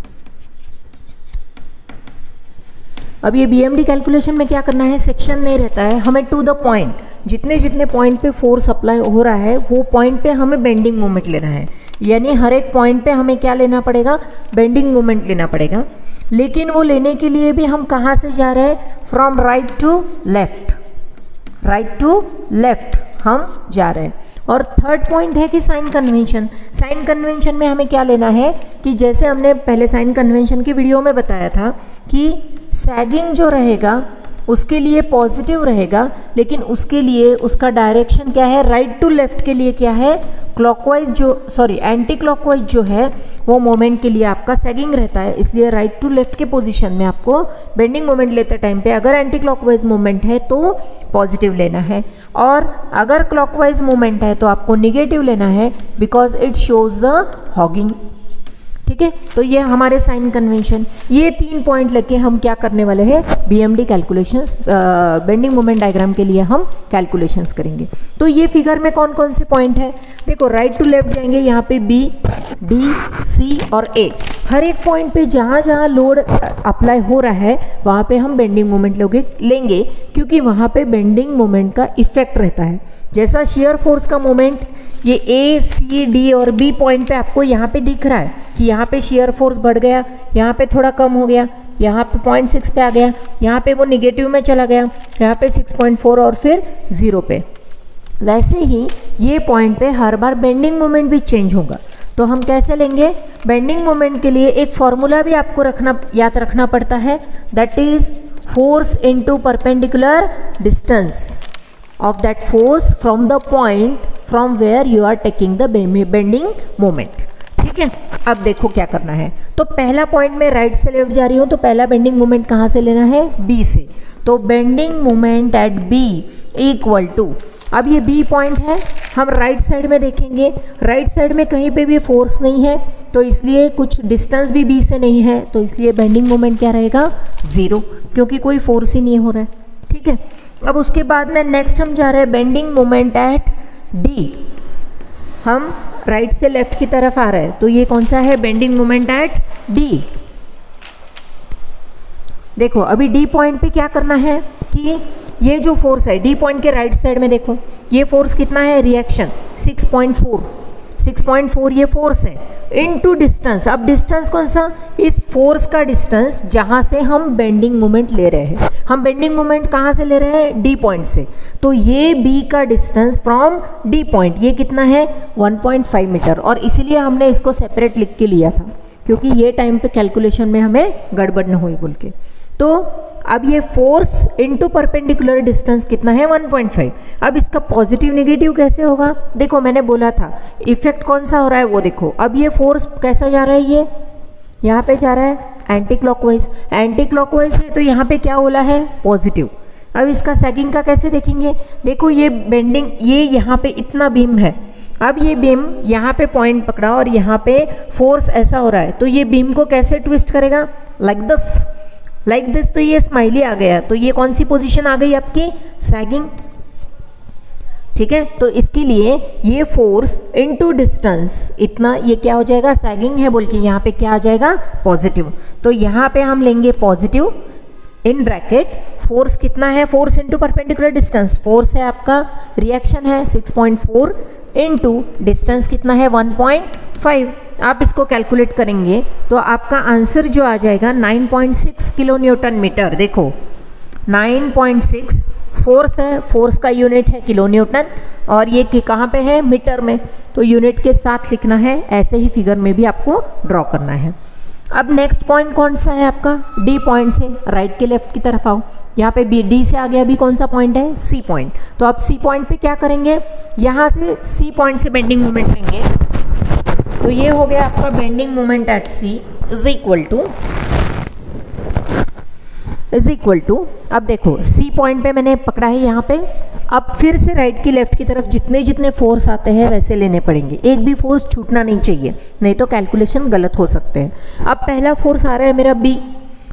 अब ये बीएमडी कैलकुलेशन में क्या करना है, सेक्शन नहीं रहता है, हमें टू द पॉइंट जितने जितने पॉइंट पे फोर्स अप्लाई हो रहा है वो पॉइंट पे हमें बेंडिंग मोमेंट लेना है। यानी हर एक पॉइंट पे हमें क्या लेना पड़ेगा, बेंडिंग मोमेंट लेना पड़ेगा। लेकिन वो लेने के लिए भी हम कहाँ से जा रहे हैं, from right to left, right to left हम जा रहे हैं। और थर्ड पॉइंट है कि साइन कन्वेंशन। साइन कन्वेंशन में हमें क्या लेना है कि जैसे हमने पहले साइन कन्वेंशन की वीडियो में बताया था कि सैगिंग जो रहेगा उसके लिए पॉजिटिव रहेगा, लेकिन उसके लिए उसका डायरेक्शन क्या है, राइट टू लेफ्ट के लिए क्या है, क्लॉकवाइज जो सॉरी एंटी क्लॉकवाइज जो है वो मोमेंट के लिए आपका सैगिंग रहता है। इसलिए राइट टू लेफ्ट के पोजीशन में आपको बेंडिंग मोमेंट लेते टाइम पे अगर एंटी क्लॉकवाइज मोमेंट है तो पॉजिटिव लेना है, और अगर क्लॉकवाइज मोमेंट है तो आपको निगेटिव लेना है, because it shows the hogging. ठीक है, तो ये हमारे साइन कन्वेंशन, ये तीन पॉइंट लेके हम क्या करने वाले हैं, BMD calculations, bending moment diagram के लिए हम कैलकुलेशंस करेंगे। तो ये फिगर में कौन कौन से पॉइंट है, देखो राइट टू लेफ्ट जाएंगे, यहाँ पे बी, डी, सी और ए, हर एक पॉइंट पे जहाँ जहाँ लोड अप्लाई हो रहा है वहाँ पे हम बेंडिंग मोमेंट लोगे लेंगे, क्योंकि वहाँ पे बेंडिंग मोमेंट का इफेक्ट रहता है। जैसा शेयर फोर्स का मोमेंट ये ए, सी, डी और बी पॉइंट पे आपको यहाँ पे दिख रहा है कि यहाँ पे शेयर फोर्स बढ़ गया, यहाँ पे थोड़ा कम हो गया, यहाँ पे पॉइंट सिक्स पे आ गया, यहाँ पे वो निगेटिव में चला गया, यहाँ पे सिक्स पॉइंट फोर और फिर ज़ीरो पे। वैसे ही ये पॉइंट पे हर बार बेंडिंग मोमेंट भी चेंज होगा। तो हम कैसे लेंगे, बेंडिंग मोमेंट के लिए एक फॉर्मूला भी आपको रखना याद रखना पड़ता है, that is force into perpendicular distance of that force from the point from where you are taking the bending moment। ठीक है, अब देखो क्या करना है। तो पहला पॉइंट में राइट से लेफ्ट जा रही हूँ, तो पहला बेंडिंग मोमेंट कहाँ से लेना है, बी से। तो bending moment at B equal to, अब ये बी पॉइंट है, हम राइट साइड में देखेंगे, राइट साइड में कहीं पे भी फोर्स नहीं है, तो इसलिए कुछ डिस्टेंस भी बी से नहीं है, तो इसलिए बेंडिंग मोमेंट क्या रहेगा, ज़ीरो, क्योंकि कोई फोर्स ही नहीं हो रहा है। ठीक है, अब उसके बाद में नेक्स्ट हम जा रहे हैं बेंडिंग मोमेंट एट डी, हम राइट से लेफ्ट की तरफ आ रहे हैं, तो ये कौन सा है, बेंडिंग मोमेंट एट डी। देखो अभी डी पॉइंट पे क्या करना है कि ये जो फोर्स है डी पॉइंट के राइट साइड में देखो, ये फोर्स कितना है, reaction six point four, six point four ये फोर्स है इनटू डिस्टेंस। अब डिस्टेंस कौन सा, इस फोर्स का डिस्टेंस जहां से हम बेंडिंग मोमेंट ले रहे हैं। हम बेंडिंग मोमेंट कहां से ले रहे हैं, डी पॉइंट से, तो ये बी का डिस्टेंस फ्रॉम डी पॉइंट ये कितना है, वन पॉइंट फाइव मीटर, और इसीलिए हमने इसको सेपरेट लिख के लिया था, क्योंकि ये टाइम पे कैलकुलेशन में हमें गड़बड़ न हुई बोल के। तो अब ये फोर्स इनटू परपेंडिकुलर डिस्टेंस कितना है, वन पॉइंट फाइव। अब इसका पॉजिटिव नेगेटिव कैसे होगा, देखो मैंने बोला था इफेक्ट कौन सा हो रहा है वो देखो। अब ये फोर्स कैसा जा रहा है, ये यहाँ पे जा रहा है एंटी क्लॉकवाइज, एंटी क्लॉकवाइज है तो यहाँ पे क्या बोला है, पॉजिटिव। अब इसका सैगिंग का कैसे देखेंगे, देखो ये बेंडिंग, ये यहाँ पे इतना बीम है, अब ये बीम यहाँ पे पॉइंट पकड़ा और यहाँ पे फोर्स ऐसा हो रहा है, तो ये बीम को कैसे ट्विस्ट करेगा, लाइक दिस, लाइक दिस, तो ये स्माइली आ गया, तो ये कौन सी पोजीशन आ गई आपकी, सैगिंग। ठीक है, तो इसके लिए ये फोर्स इनटू डिस्टेंस इतना, ये क्या हो जाएगा, सैगिंग है बोल के यहाँ पे क्या आ जाएगा, पॉजिटिव। तो यहाँ पे हम लेंगे पॉजिटिव इन ब्रैकेट, फोर्स कितना है, force into perpendicular distance, force है आपका, रिएक्शन है six point four into distance कितना है, वन पॉइंट फाइव। आप इसको कैलकुलेट करेंगे तो आपका आंसर जो आ जाएगा nine point six kilo newton metre. देखो नाइन पॉइंट सिक्स फोर्स है, फोर्स का यूनिट है किलो न्यूटन, और ये कि कहाँ पे है, मीटर में, तो यूनिट के साथ लिखना है। ऐसे ही फिगर में भी आपको ड्रॉ करना है। अब नेक्स्ट पॉइंट कौन सा है आपका, डी पॉइंट से राइट के लेफ्ट की तरफ आओ, यहाँ पे बी, डी से आगे अभी कौन सा पॉइंट है, सी पॉइंट। तो अब सी पॉइंट पे क्या करेंगे, यहाँ से सी पॉइंट से बेंडिंग मोमेंट लेंगे, तो ये हो गया आपका bending moment at C is equal to is equal to अब देखो सी पॉइंट पे मैंने पकड़ा है यहाँ पे। अब फिर से राइट की लेफ्ट की तरफ जितने जितने फोर्स आते हैं वैसे लेने पड़ेंगे, एक भी फोर्स छूटना नहीं चाहिए, नहीं तो कैलकुलेशन गलत हो सकते हैं। अब पहला फोर्स आ रहा है मेरा बी,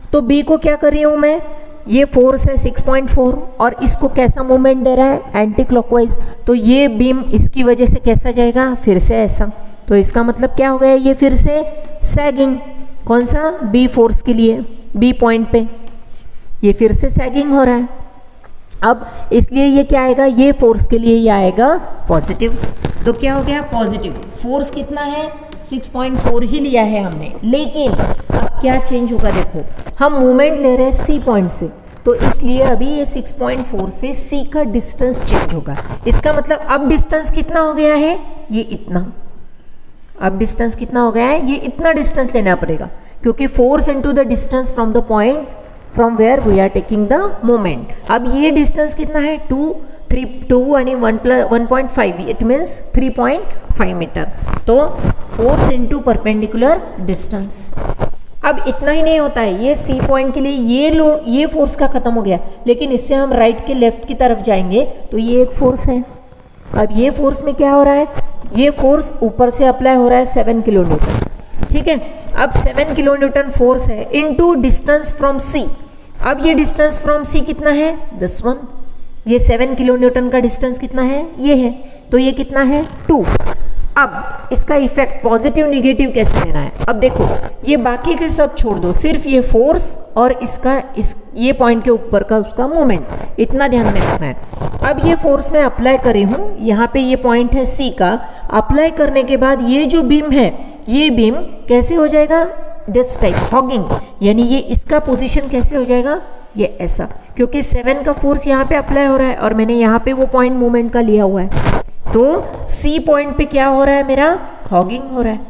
तो बी को क्या कर रही हूँ मैं, ये फोर्स है सिक्स पॉइंट फोर और इसको कैसा मोमेंट दे रहा है, एंटी क्लॉकवाइज, तो ये बीम इसकी वजह से कैसा जाएगा, फिर से ऐसा। तो इसका मतलब क्या हो गया, ये फिर से सैगिंग, कौन सा, बी फोर्स के लिए, बी पॉइंट पे ये फिर से सैगिंग हो रहा है। अब इसलिए ये क्या आएगा, ये फोर्स के लिए ये आएगा पॉजिटिव। तो क्या हो गया, पॉजिटिव। फोर्स कितना है, सिक्स पॉइंट फोर ही लिया है हमने, लेकिन अब क्या चेंज होगा, देखो हम मूवमेंट ले रहे हैं सी पॉइंट से, तो इसलिए अभी ये सिक्स पॉइंट फोर से सी का डिस्टेंस चेंज होगा। इसका मतलब अब डिस्टेंस कितना हो गया है, ये इतना, अब डिस्टेंस कितना हो गया है, ये इतना डिस्टेंस लेना पड़ेगा, क्योंकि force into the distance from the point from where we are taking the moment. अब ये डिस्टेंस कितना है, टू थ्री टू यानी one plus one point five, it means three point five metre. तो फोर्स इनटू परपेंडिकुलर डिस्टेंस। अब इतना ही नहीं होता है, ये सी पॉइंट के लिए ये लोड, ये फोर्स का खत्म हो गया, लेकिन इससे हम राइट के लेफ्ट की तरफ जाएंगे तो ये एक फोर्स है। अब ये फोर्स में क्या हो रहा है, ये फोर्स ऊपर से अप्लाई हो रहा है सेवन किलो न्यूटन, ठीक है। अब सेवन किलो न्यूटन फोर्स है इनटू डिस्टेंस फ्रॉम सी। अब ये डिस्टेंस फ्रॉम सी कितना है, दिस वन, ये सेवन किलो न्यूटन का डिस्टेंस कितना है, ये है, तो ये कितना है, टू। अब इसका इफेक्ट पॉजिटिव निगेटिव कैसे लेना है, अब देखो ये बाकी के सब छोड़ दो, सिर्फ ये फोर्स और इसका इस ये पॉइंट के ऊपर का उसका मूवमेंट, इतना ध्यान में रखना है। अब ये फोर्स मैं अप्लाई करी हूँ, यहाँ पे ये पॉइंट है सी का, अप्लाई करने के बाद ये जो बीम है, ये बीम कैसे हो जाएगा, दिस टाइप हॉगिंग, यानी ये इसका पोजीशन कैसे हो जाएगा, ये ऐसा, क्योंकि सेवन का फोर्स यहाँ पे अप्लाई हो रहा है और मैंने यहाँ पे वो पॉइंट मूवमेंट का लिया हुआ है, तो सी पॉइंट पे क्या हो रहा है, मेरा हॉगिंग हो रहा है।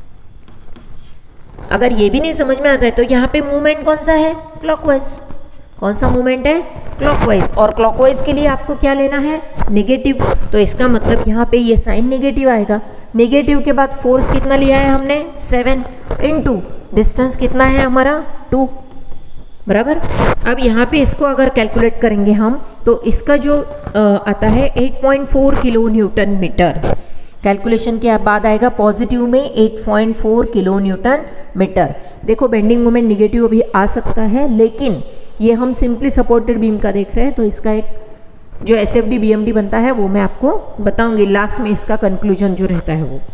अगर ये भी नहीं समझ में आता है तो यहाँ पे मूवमेंट कौन सा है, क्लॉकवाइज, कौन सा मूवमेंट है, क्लॉकवाइज, और क्लॉकवाइज के लिए आपको क्या लेना है, नेगेटिव। तो इसका मतलब यहाँ पे ये साइन नेगेटिव आएगा। नेगेटिव के बाद फोर्स कितना लिया है हमने, सेवन, इनटू डिस्टेंस कितना है हमारा, टू, बराबर। अब यहाँ पे इसको अगर कैलकुलेट करेंगे हम, तो इसका जो आ, आता है eight point four kilo newton metre. Calculation के बाद आएगा पॉजिटिव में eight point four kilo newton metre. देखो बेंडिंग मोमेंट निगेटिव भी आ सकता है, लेकिन ये हम सिंपली सपोर्टेड बीम का देख रहे हैं, तो इसका एक जो S F D B M D बनता है वो मैं आपको बताऊंगी लास्ट में, इसका कंक्लूजन जो रहता है वो।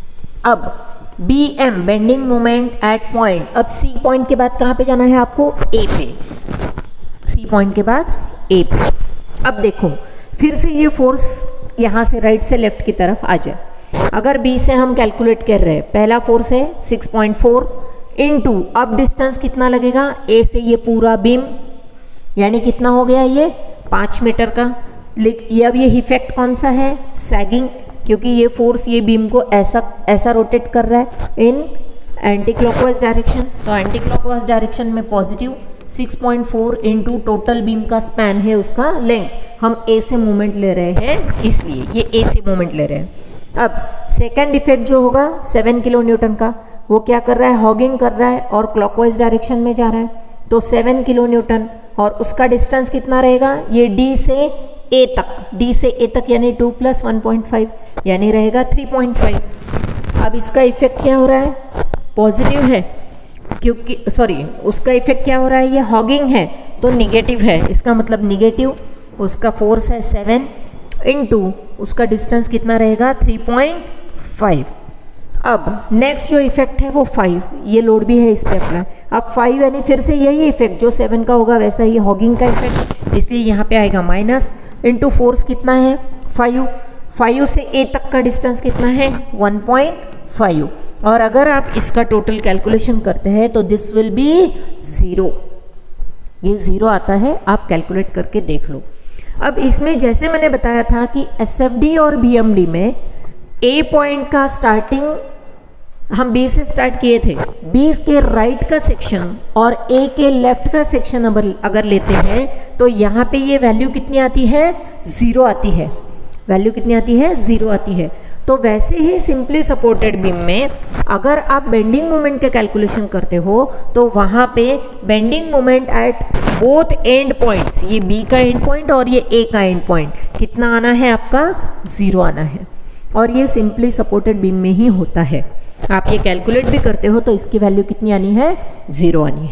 अब B M bending moment eight point, अब सी पॉइंट के बाद कहाँ पे जाना है आपको, ए पे, सी पॉइंट के बाद ए पे। अब देखो फिर से ये फोर्स यहाँ से राइट से लेफ्ट की तरफ आ जाए। अगर बी से हम कैलकुलेट कर रहे हैं, पहला फोर्स है सिक्स पॉइंट फोर इनटू, अब डिस्टेंस कितना लगेगा, ए से ये पूरा बीम, यानी कितना हो गया ये पाँच मीटर का। ये अब ये इफेक्ट कौन सा है, सैगिंग, क्योंकि ये फोर्स ये बीम को ऐसा ऐसा रोटेट कर रहा है इन एंटी क्लॉकवाइज डायरेक्शन। तो एंटी क्लॉकवाइज डायरेक्शन में positive, six point four into total beam का स्पैन है उसका लेंथ, हम ए से मूवमेंट ले रहे हैं, इसलिए ये ए से मूवमेंट ले रहे हैं। अब सेकेंड इफेक्ट जो होगा सेवन किलो न्यूटन का, वो क्या कर रहा है, हॉगिंग कर रहा है और क्लॉकवाइज डायरेक्शन में जा रहा है, तो सेवन किलो न्यूटन, और उसका डिस्टेंस कितना रहेगा, ये डी से ए तक, डी से ए तक यानी two plus one point five यानी रहेगा थ्री पॉइंट फाइव। अब इसका इफेक्ट क्या हो रहा है, पॉजिटिव है, क्योंकि सॉरी उसका इफेक्ट क्या हो रहा है, ये हॉगिंग है तो निगेटिव है, इसका मतलब निगेटिव। उसका फोर्स है सेवन इनटू उसका डिस्टेंस कितना रहेगा, थ्री पॉइंट फाइव। अब नेक्स्ट जो इफेक्ट है वो फाइव, ये लोड भी है इस पे अप्लाई। अब फाइव यानी फिर से यही इफेक्ट जो सेवन का होगा वैसा ही हॉगिंग का इफेक्ट, इसलिए यहाँ पे आएगा माइनस इनटू फोर्स कितना है, फाइव, फाइव से ए तक का डिस्टेंस कितना है, वन पॉइंट फाइव। और अगर आप इसका टोटल कैलकुलेशन करते हैं तो दिस विल बी ज़ीरो, ये ज़ीरो आता है, आप कैलकुलेट करके देख लो। अब इसमें जैसे मैंने बताया था कि एस एफ डी और बी एम डी में ए पॉइंट का स्टार्टिंग हम बी से स्टार्ट किए थे, बी के राइट का सेक्शन और ए के लेफ्ट का सेक्शन अगर अगर लेते हैं तो यहाँ पे ये वैल्यू कितनी आती है, ज़ीरो आती है, वैल्यू कितनी आती है, ज़ीरो आती है। तो वैसे ही सिंपली सपोर्टेड बीम में अगर आप बेंडिंग मोमेंट का कैलकुलेशन करते हो तो वहाँ पे bending moment at both end points, ये बी का एंड पॉइंट और ये ए का एंड पॉइंट, कितना आना है आपका, ज़ीरो आना है। और ये सिंपली सपोर्टेड बीम में ही होता है। आप ये कैलकुलेट भी करते हो तो इसकी वैल्यू कितनी आनी है, ज़ीरो आनी है।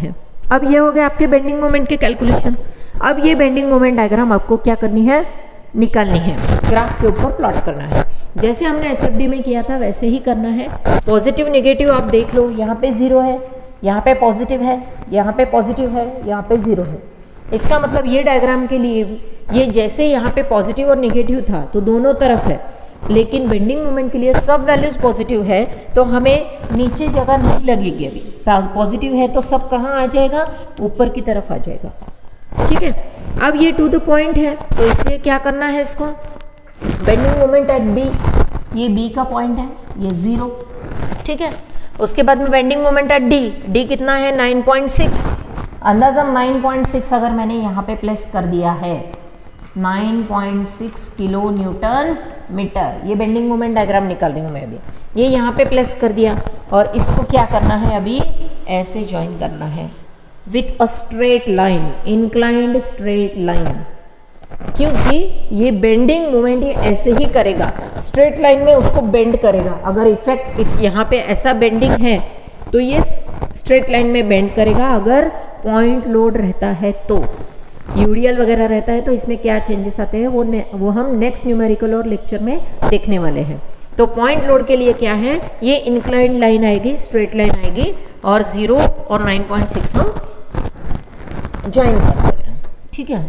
अब ये हो गया आपके बेंडिंग मोमेंट के कैलकुलेशन। अब ये बेंडिंग मोमेंट डायग्राम आपको क्या करनी है, निकालनी है, ग्राफ के ऊपर प्लॉट करना है। जैसे हमने एसएफडी में किया था वैसे ही करना है। पॉजिटिव नेगेटिव आप देख लो, यहाँ पे जीरो है, यहाँ पे पॉजिटिव है, यहाँ पे पॉजिटिव है, यहाँ पे जीरो है। इसका मतलब ये डायग्राम के लिए भी, ये जैसे यहाँ पे पॉजिटिव और नेगेटिव था तो दोनों तरफ है, लेकिन बेंडिंग मोमेंट के लिए सब वैल्यूज पॉजिटिव है तो हमें नीचे जगह नहीं लगेगी। अभी पॉजिटिव है तो सब कहाँ आ जाएगा, ऊपर की तरफ आ जाएगा। ठीक है, अब ये टू द पॉइंट है तो इसलिए क्या करना है इसको, बेंडिंग मोमेंट एट बी, ये बी का पॉइंट है, ये जीरो। ठीक है, उसके बाद में bending moment at D, D कितना है नाइन पॉइंट सिक्स, अंदाज़ा नाइन पॉइंट सिक्स अगर मैंने यहाँ पे प्लेस कर दिया है, nine point six kilo newton metre, ये बेंडिंग मोमेंट डायग्राम निकाल रही हूँ मैं अभी, ये यहाँ पे प्लेस कर दिया और इसको क्या करना है, अभी ऐसे ज्वाइन करना है with a straight line, inclined straight line, क्योंकि ये बेंडिंग मोमेंट ये ऐसे ही करेगा, स्ट्रेट लाइन में उसको बेंड करेगा। अगर इफेक्ट यहाँ पे ऐसा बेंडिंग है तो ये स्ट्रेट लाइन में बेंड करेगा। अगर पॉइंट लोड रहता है तो, यूडीएल वगैरह रहता है तो इसमें क्या चेंजेस आते हैं वो वो हम नेक्स्ट न्यूमेरिकल और लेक्चर में देखने वाले हैं। तो पॉइंट लोड के लिए क्या है, ये इंक्लाइंड लाइन आएगी, स्ट्रेट लाइन आएगी और जीरो और नाइन पॉइंट सिक्स हम ज्वाइन कर रहे हैं। ठीक है,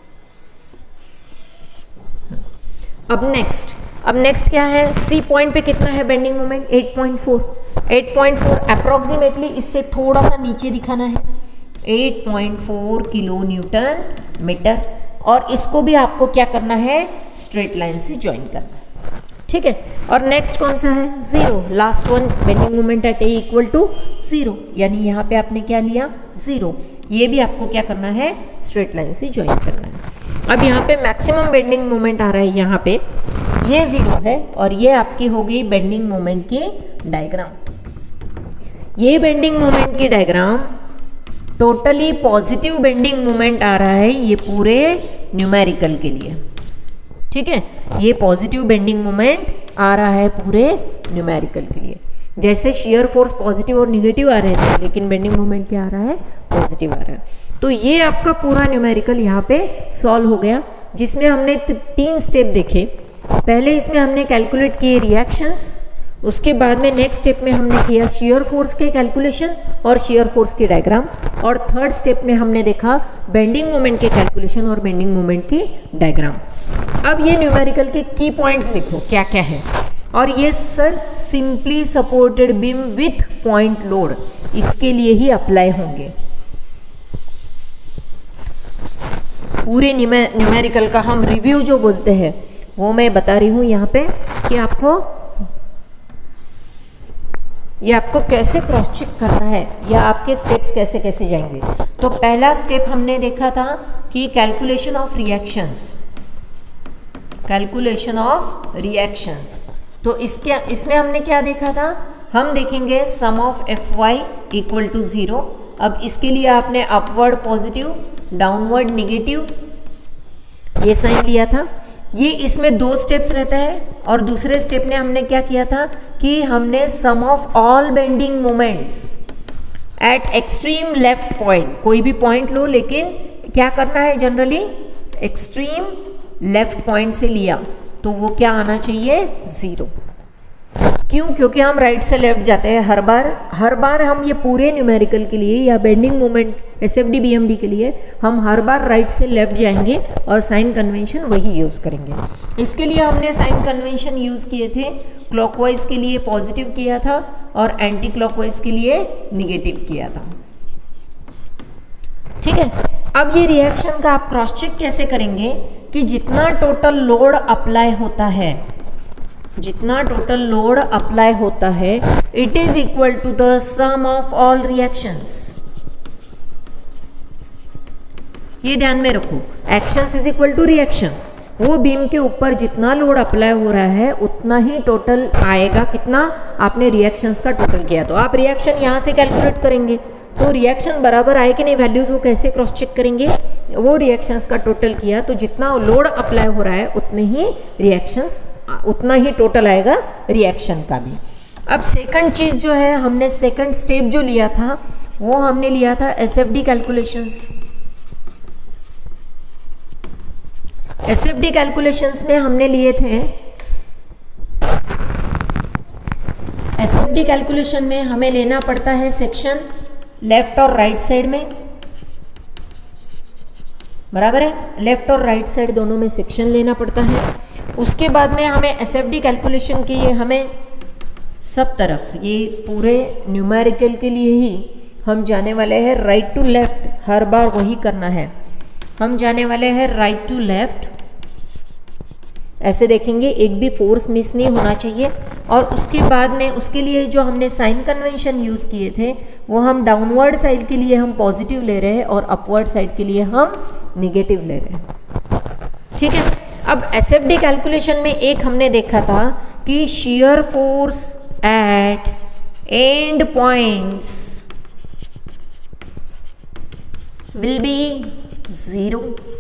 अब नेक्स्ट अब नेक्स्ट क्या है, सी पॉइंट पे कितना है bending moment, eight point four, eight point four approximately, इससे थोड़ा सा नीचे दिखाना है, eight point four kilo newton metre, और इसको भी आपको क्या करना है, स्ट्रेट लाइन से ज्वाइन करना है। ठीक है, और नेक्स्ट कौन सा है, zero, last one, bending moment at A equal to zero, यानी यहाँ पे आपने क्या लिया, जीरो, ये भी आपको क्या करना है, स्ट्रेट लाइन से ज्वाइन करना है। अब यहाँ पे मैक्सिमम बेंडिंग मोमेंट आ रहा है, यहाँ पे ये जीरो है और ये आपकी हो गई बेंडिंग मोमेंट की डायग्राम। ये बेंडिंग मोमेंट की diagram totally positive bending moment आ रहा है ये पूरे न्यूमेरिकल के लिए। ठीक है, ये पॉजिटिव बेंडिंग मोमेंट आ रहा है पूरे न्यूमेरिकल के लिए। जैसे शेयर फोर्स पॉजिटिव और निगेटिव आ रहे थे, लेकिन बेंडिंग मोमेंट क्या आ रहा है, पॉजिटिव आ रहा है। तो ये आपका पूरा न्यूमेरिकल यहाँ पे सॉल्व हो गया, जिसमें हमने तीन स्टेप देखे। पहले इसमें हमने कैलकुलेट किए रिएक्शंस, उसके बाद में नेक्स्ट स्टेप में हमने किया शेयर फोर्स के कैलकुलेशन और शेयर फोर्स की डायग्राम, और थर्ड स्टेप में हमने देखा बेंडिंग मोमेंट के कैलकुलेशन और बेंडिंग मोमेंट की डायग्राम। अब ये न्यूमेरिकल के की पॉइंट्स देखो क्या क्या है, और ये sir simply supported beam with point load, इसके लिए ही अप्लाई होंगे। पूरे न्यूमेरिकल का हम रिव्यू जो बोलते हैं वो मैं बता रही हूँ यहाँ पे कि आपको ये आपको कैसे क्रॉस चेक करना है या आपके स्टेप्स कैसे कैसे जाएंगे। तो पहला स्टेप हमने देखा था कि calculation of reactions, calculation of reactions. तो इसके इसमें हमने क्या देखा था, हम देखेंगे sum of F Y equal to zero. अब इसके लिए आपने अपवर्ड पॉजिटिव, डाउनवर्ड निगेटिव ये साइन लिया था। ये इसमें दो स्टेप्स रहता है, और दूसरे स्टेप में हमने क्या किया था कि हमने sum of all bending moments at extreme left point, कोई भी पॉइंट लो लेकिन क्या करना है, जनरली एक्सट्रीम लेफ्ट पॉइंट से लिया तो वो क्या आना चाहिए, जीरो। क्यों, क्योंकि हम राइट से लेफ्ट जाते हैं हर बार हर बार हम ये पूरे न्यूमेरिकल के लिए या बेंडिंग मोमेंट एसएफडी बीएमडी के लिए हम हर बार राइट से लेफ्ट जाएंगे और साइन कन्वेंशन वही यूज़ करेंगे। इसके लिए हमने साइन कन्वेंशन यूज़ किए थे, क्लॉकवाइज के लिए पॉजिटिव किया था और एंटी क्लॉकवाइज के लिए निगेटिव किया था। ठीक है, अब ये रिएक्शन का आप क्रॉस चेक कैसे करेंगे कि जितना टोटल लोड अप्लाई होता है जितना टोटल लोड अप्लाई होता है it is equal to the sum of all reactions. ये ध्यान में रखो, actions is equal to reaction. वो बीम के ऊपर जितना लोड अप्लाई हो रहा है उतना ही टोटल आएगा, कितना आपने रिएक्शंस का टोटल किया। तो आप रिएक्शन यहाँ से कैलकुलेट करेंगे तो रिएक्शन बराबर आए कि नहीं वैल्यूज, वो कैसे क्रॉस चेक करेंगे, वो रिएक्शंस का टोटल किया तो जितना लोड अप्लाई हो रहा है उतने ही रिएक्शंस उतना ही टोटल आएगा रिएक्शन का भी। अब सेकंड चीज जो है, हमने सेकंड स्टेप जो लिया था वो हमने लिया था S F D calculations. S F D calculations में हमने लिए थे, एस एफ डी कैलकुलेशन में हमें लेना पड़ता है सेक्शन लेफ्ट और राइट साइड में, बराबर है, लेफ्ट और राइट साइड दोनों में सेक्शन लेना पड़ता है। उसके बाद में हमें एस एफ डी कैलकुलेशन के लिए हमें सब तरफ, ये पूरे न्यूमेरिकल के लिए ही हम जाने वाले हैं राइट टू लेफ्ट, हर बार वही करना है, हम जाने वाले हैं राइट टू लेफ्ट, ऐसे देखेंगे, एक भी फोर्स मिस नहीं होना चाहिए। और उसके बाद में उसके लिए जो हमने साइन कन्वेंशन यूज किए थे वो हम डाउनवर्ड साइड के लिए हम पॉजिटिव ले रहे हैं और अपवर्ड साइड के लिए हम निगेटिव ले रहे हैं, ठीक है। अब एस एफ डी कैलकुलेशन में एक हमने देखा था कि shear force at end points will be zero.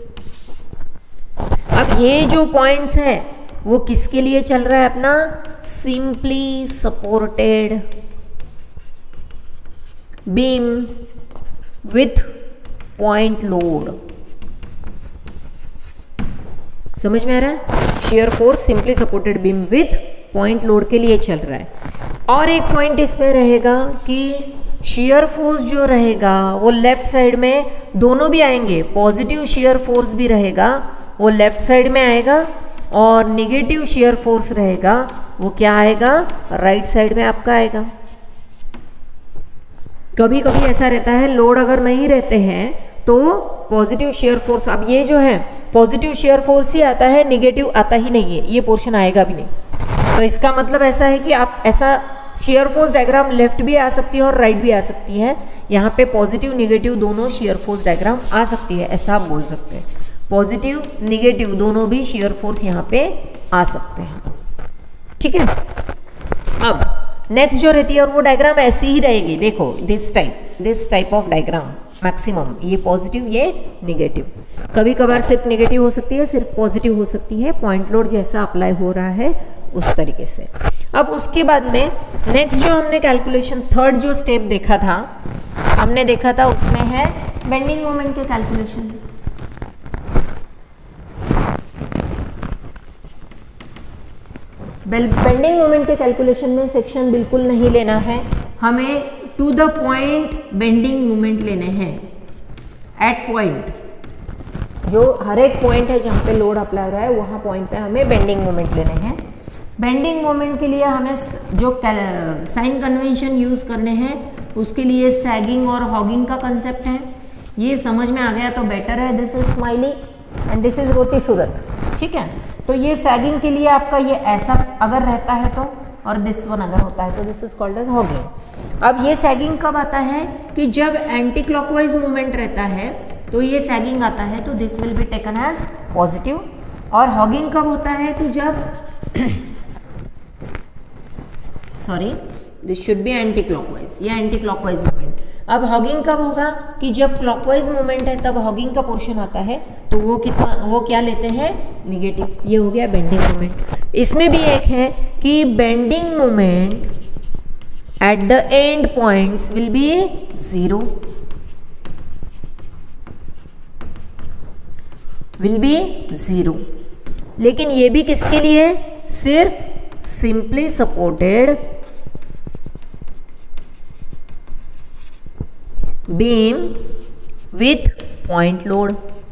अब ये जो पॉइंट्स है वो किसके लिए चल रहा है अपना, simply supported beam with point load. समझ में आ रहा है, shear force simply supported beam with point load के लिए चल रहा है। और एक पॉइंट इसमें रहेगा कि शियर फोर्स जो रहेगा वो लेफ्ट साइड में दोनों भी आएंगे, पॉजिटिव शियर फोर्स भी रहेगा वो लेफ्ट साइड में आएगा और निगेटिव शियर फोर्स रहेगा वो क्या आएगा, राइट साइड में आपका आएगा। कभी कभी ऐसा रहता है लोड अगर नहीं रहते हैं तो पॉजिटिव शियर फोर्स, अब ये जो है पॉजिटिव शेयर फोर्स ही आता है, निगेटिव आता ही नहीं है, ये पोर्शन आएगा भी नहीं। तो इसका मतलब ऐसा है कि आप ऐसा शेयर फोर्स डायग्राम लेफ्ट भी आ सकती है और राइट भी आ सकती है, यहाँ पे पॉजिटिव निगेटिव दोनों शेयर फोर्स डायग्राम आ सकती है, ऐसा आप बोल सकते हैं। पॉजिटिव निगेटिव दोनों भी शेयर फोर्स यहाँ पे आ सकते हैं, ठीक है। अब नेक्स्ट जो रहती है और वो डायग्राम ऐसी ही रहेगी, देखो this type this type of diagram maximum, ये पॉजिटिव ये निगेटिव, कभी कभार सिर्फ निगेटिव हो सकती है, सिर्फ पॉजिटिव हो सकती है, पॉइंट लोड जैसा अप्लाई हो रहा है उस तरीके से। अब उसके बाद में नेक्स्ट जो हमने कैलकुलेशन थर्ड जो स्टेप देखा था, हमने देखा था उसमें है बेंडिंग मोमेंट के कैलकुलेशन। बेंडिंग मोमेंट के कैलकुलेशन में सेक्शन बिल्कुल नहीं लेना है, हमें to the point bending moment लेने हैं, एट पॉइंट, जो हर एक पॉइंट है जहाँ पे लोड अप्लाई हो रहा है वहाँ पॉइंट पे हमें बेंडिंग मोमेंट लेने हैं। बेंडिंग मोमेंट के लिए हमें जो साइन कन्वेंशन यूज करने हैं उसके लिए सैगिंग और हॉगिंग का कंसेप्ट है, ये समझ में आ गया तो बेटर है। This is smiley and this is रोटी सूरत, ठीक है। तो ये सैगिंग के लिए आपका ये ऐसा अगर रहता है तो, और दिस वन अगर होता है तो this is called as hogging. अब ये सैगिंग कब आता है कि जब एंटी क्लॉकवाइज मूवमेंट रहता है तो ये सैगिंग आता है, तो this will be taken as positive. और हॉगिंग कब होता है कि जब sorry this should be anticlockwise, ये एंटी क्लॉकवाइज मूवमेंट। अब हॉगिंग कब होगा कि जब क्लॉकवाइज मूवमेंट है तब हॉगिंग का पोर्शन आता है, तो वो कितना वो क्या लेते हैं, निगेटिव। ये हो गया बेंडिंग मोमेंट। इसमें भी एक है कि bending moment at the end points will be zero, will be zero. लेकिन ये भी किसके लिए, सिर्फ simply supported beam with point load,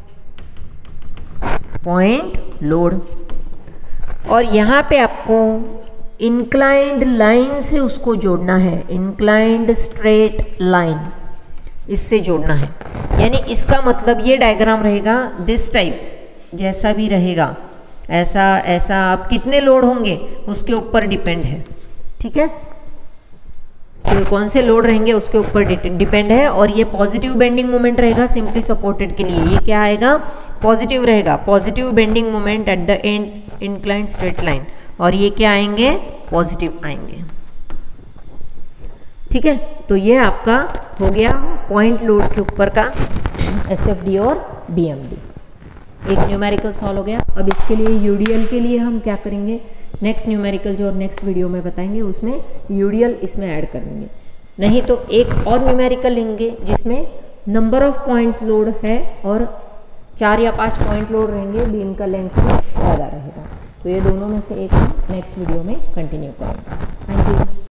point load. और यहाँ पे आपको इंक्लाइंड लाइन से उसको जोड़ना है, इंक्लाइंड स्ट्रेट लाइन, इससे जोड़ना है। यानी इसका मतलब ये डायग्राम रहेगा दिस टाइप, जैसा भी रहेगा ऐसा ऐसा, आप कितने लोड होंगे उसके ऊपर डिपेंड है, ठीक है। तो कौन से लोड रहेंगे उसके ऊपर डिपेंड है। और ये पॉजिटिव बेंडिंग मोमेंट रहेगा सिंपली सपोर्टेड के लिए, ये क्या आएगा, पॉजिटिव रहेगा, positive bending moment at the end inclined straight line. और ये क्या आएंगे, पॉजिटिव आएंगे, ठीक है। तो ये आपका हो गया पॉइंट लोड के ऊपर का एस एफ डी और बी एम डी। एक न्यूमेरिकल सॉल्व हो गया। अब इसके लिए यूडीएल के लिए हम क्या करेंगे, नेक्स्ट न्यूमेरिकल जो नेक्स्ट वीडियो में बताएंगे उसमें यूडीएल इसमें ऐड करेंगे। नहीं तो एक और न्यूमेरिकल लेंगे जिसमें नंबर ऑफ पॉइंट्स लोड है और चार या पांच पॉइंट लोड रहेंगे, बीम का लेंथ ज़्यादा रहेगा। तो ये दोनों में से एक नेक्स्ट वीडियो में कंटिन्यू करेंगे। Thank you.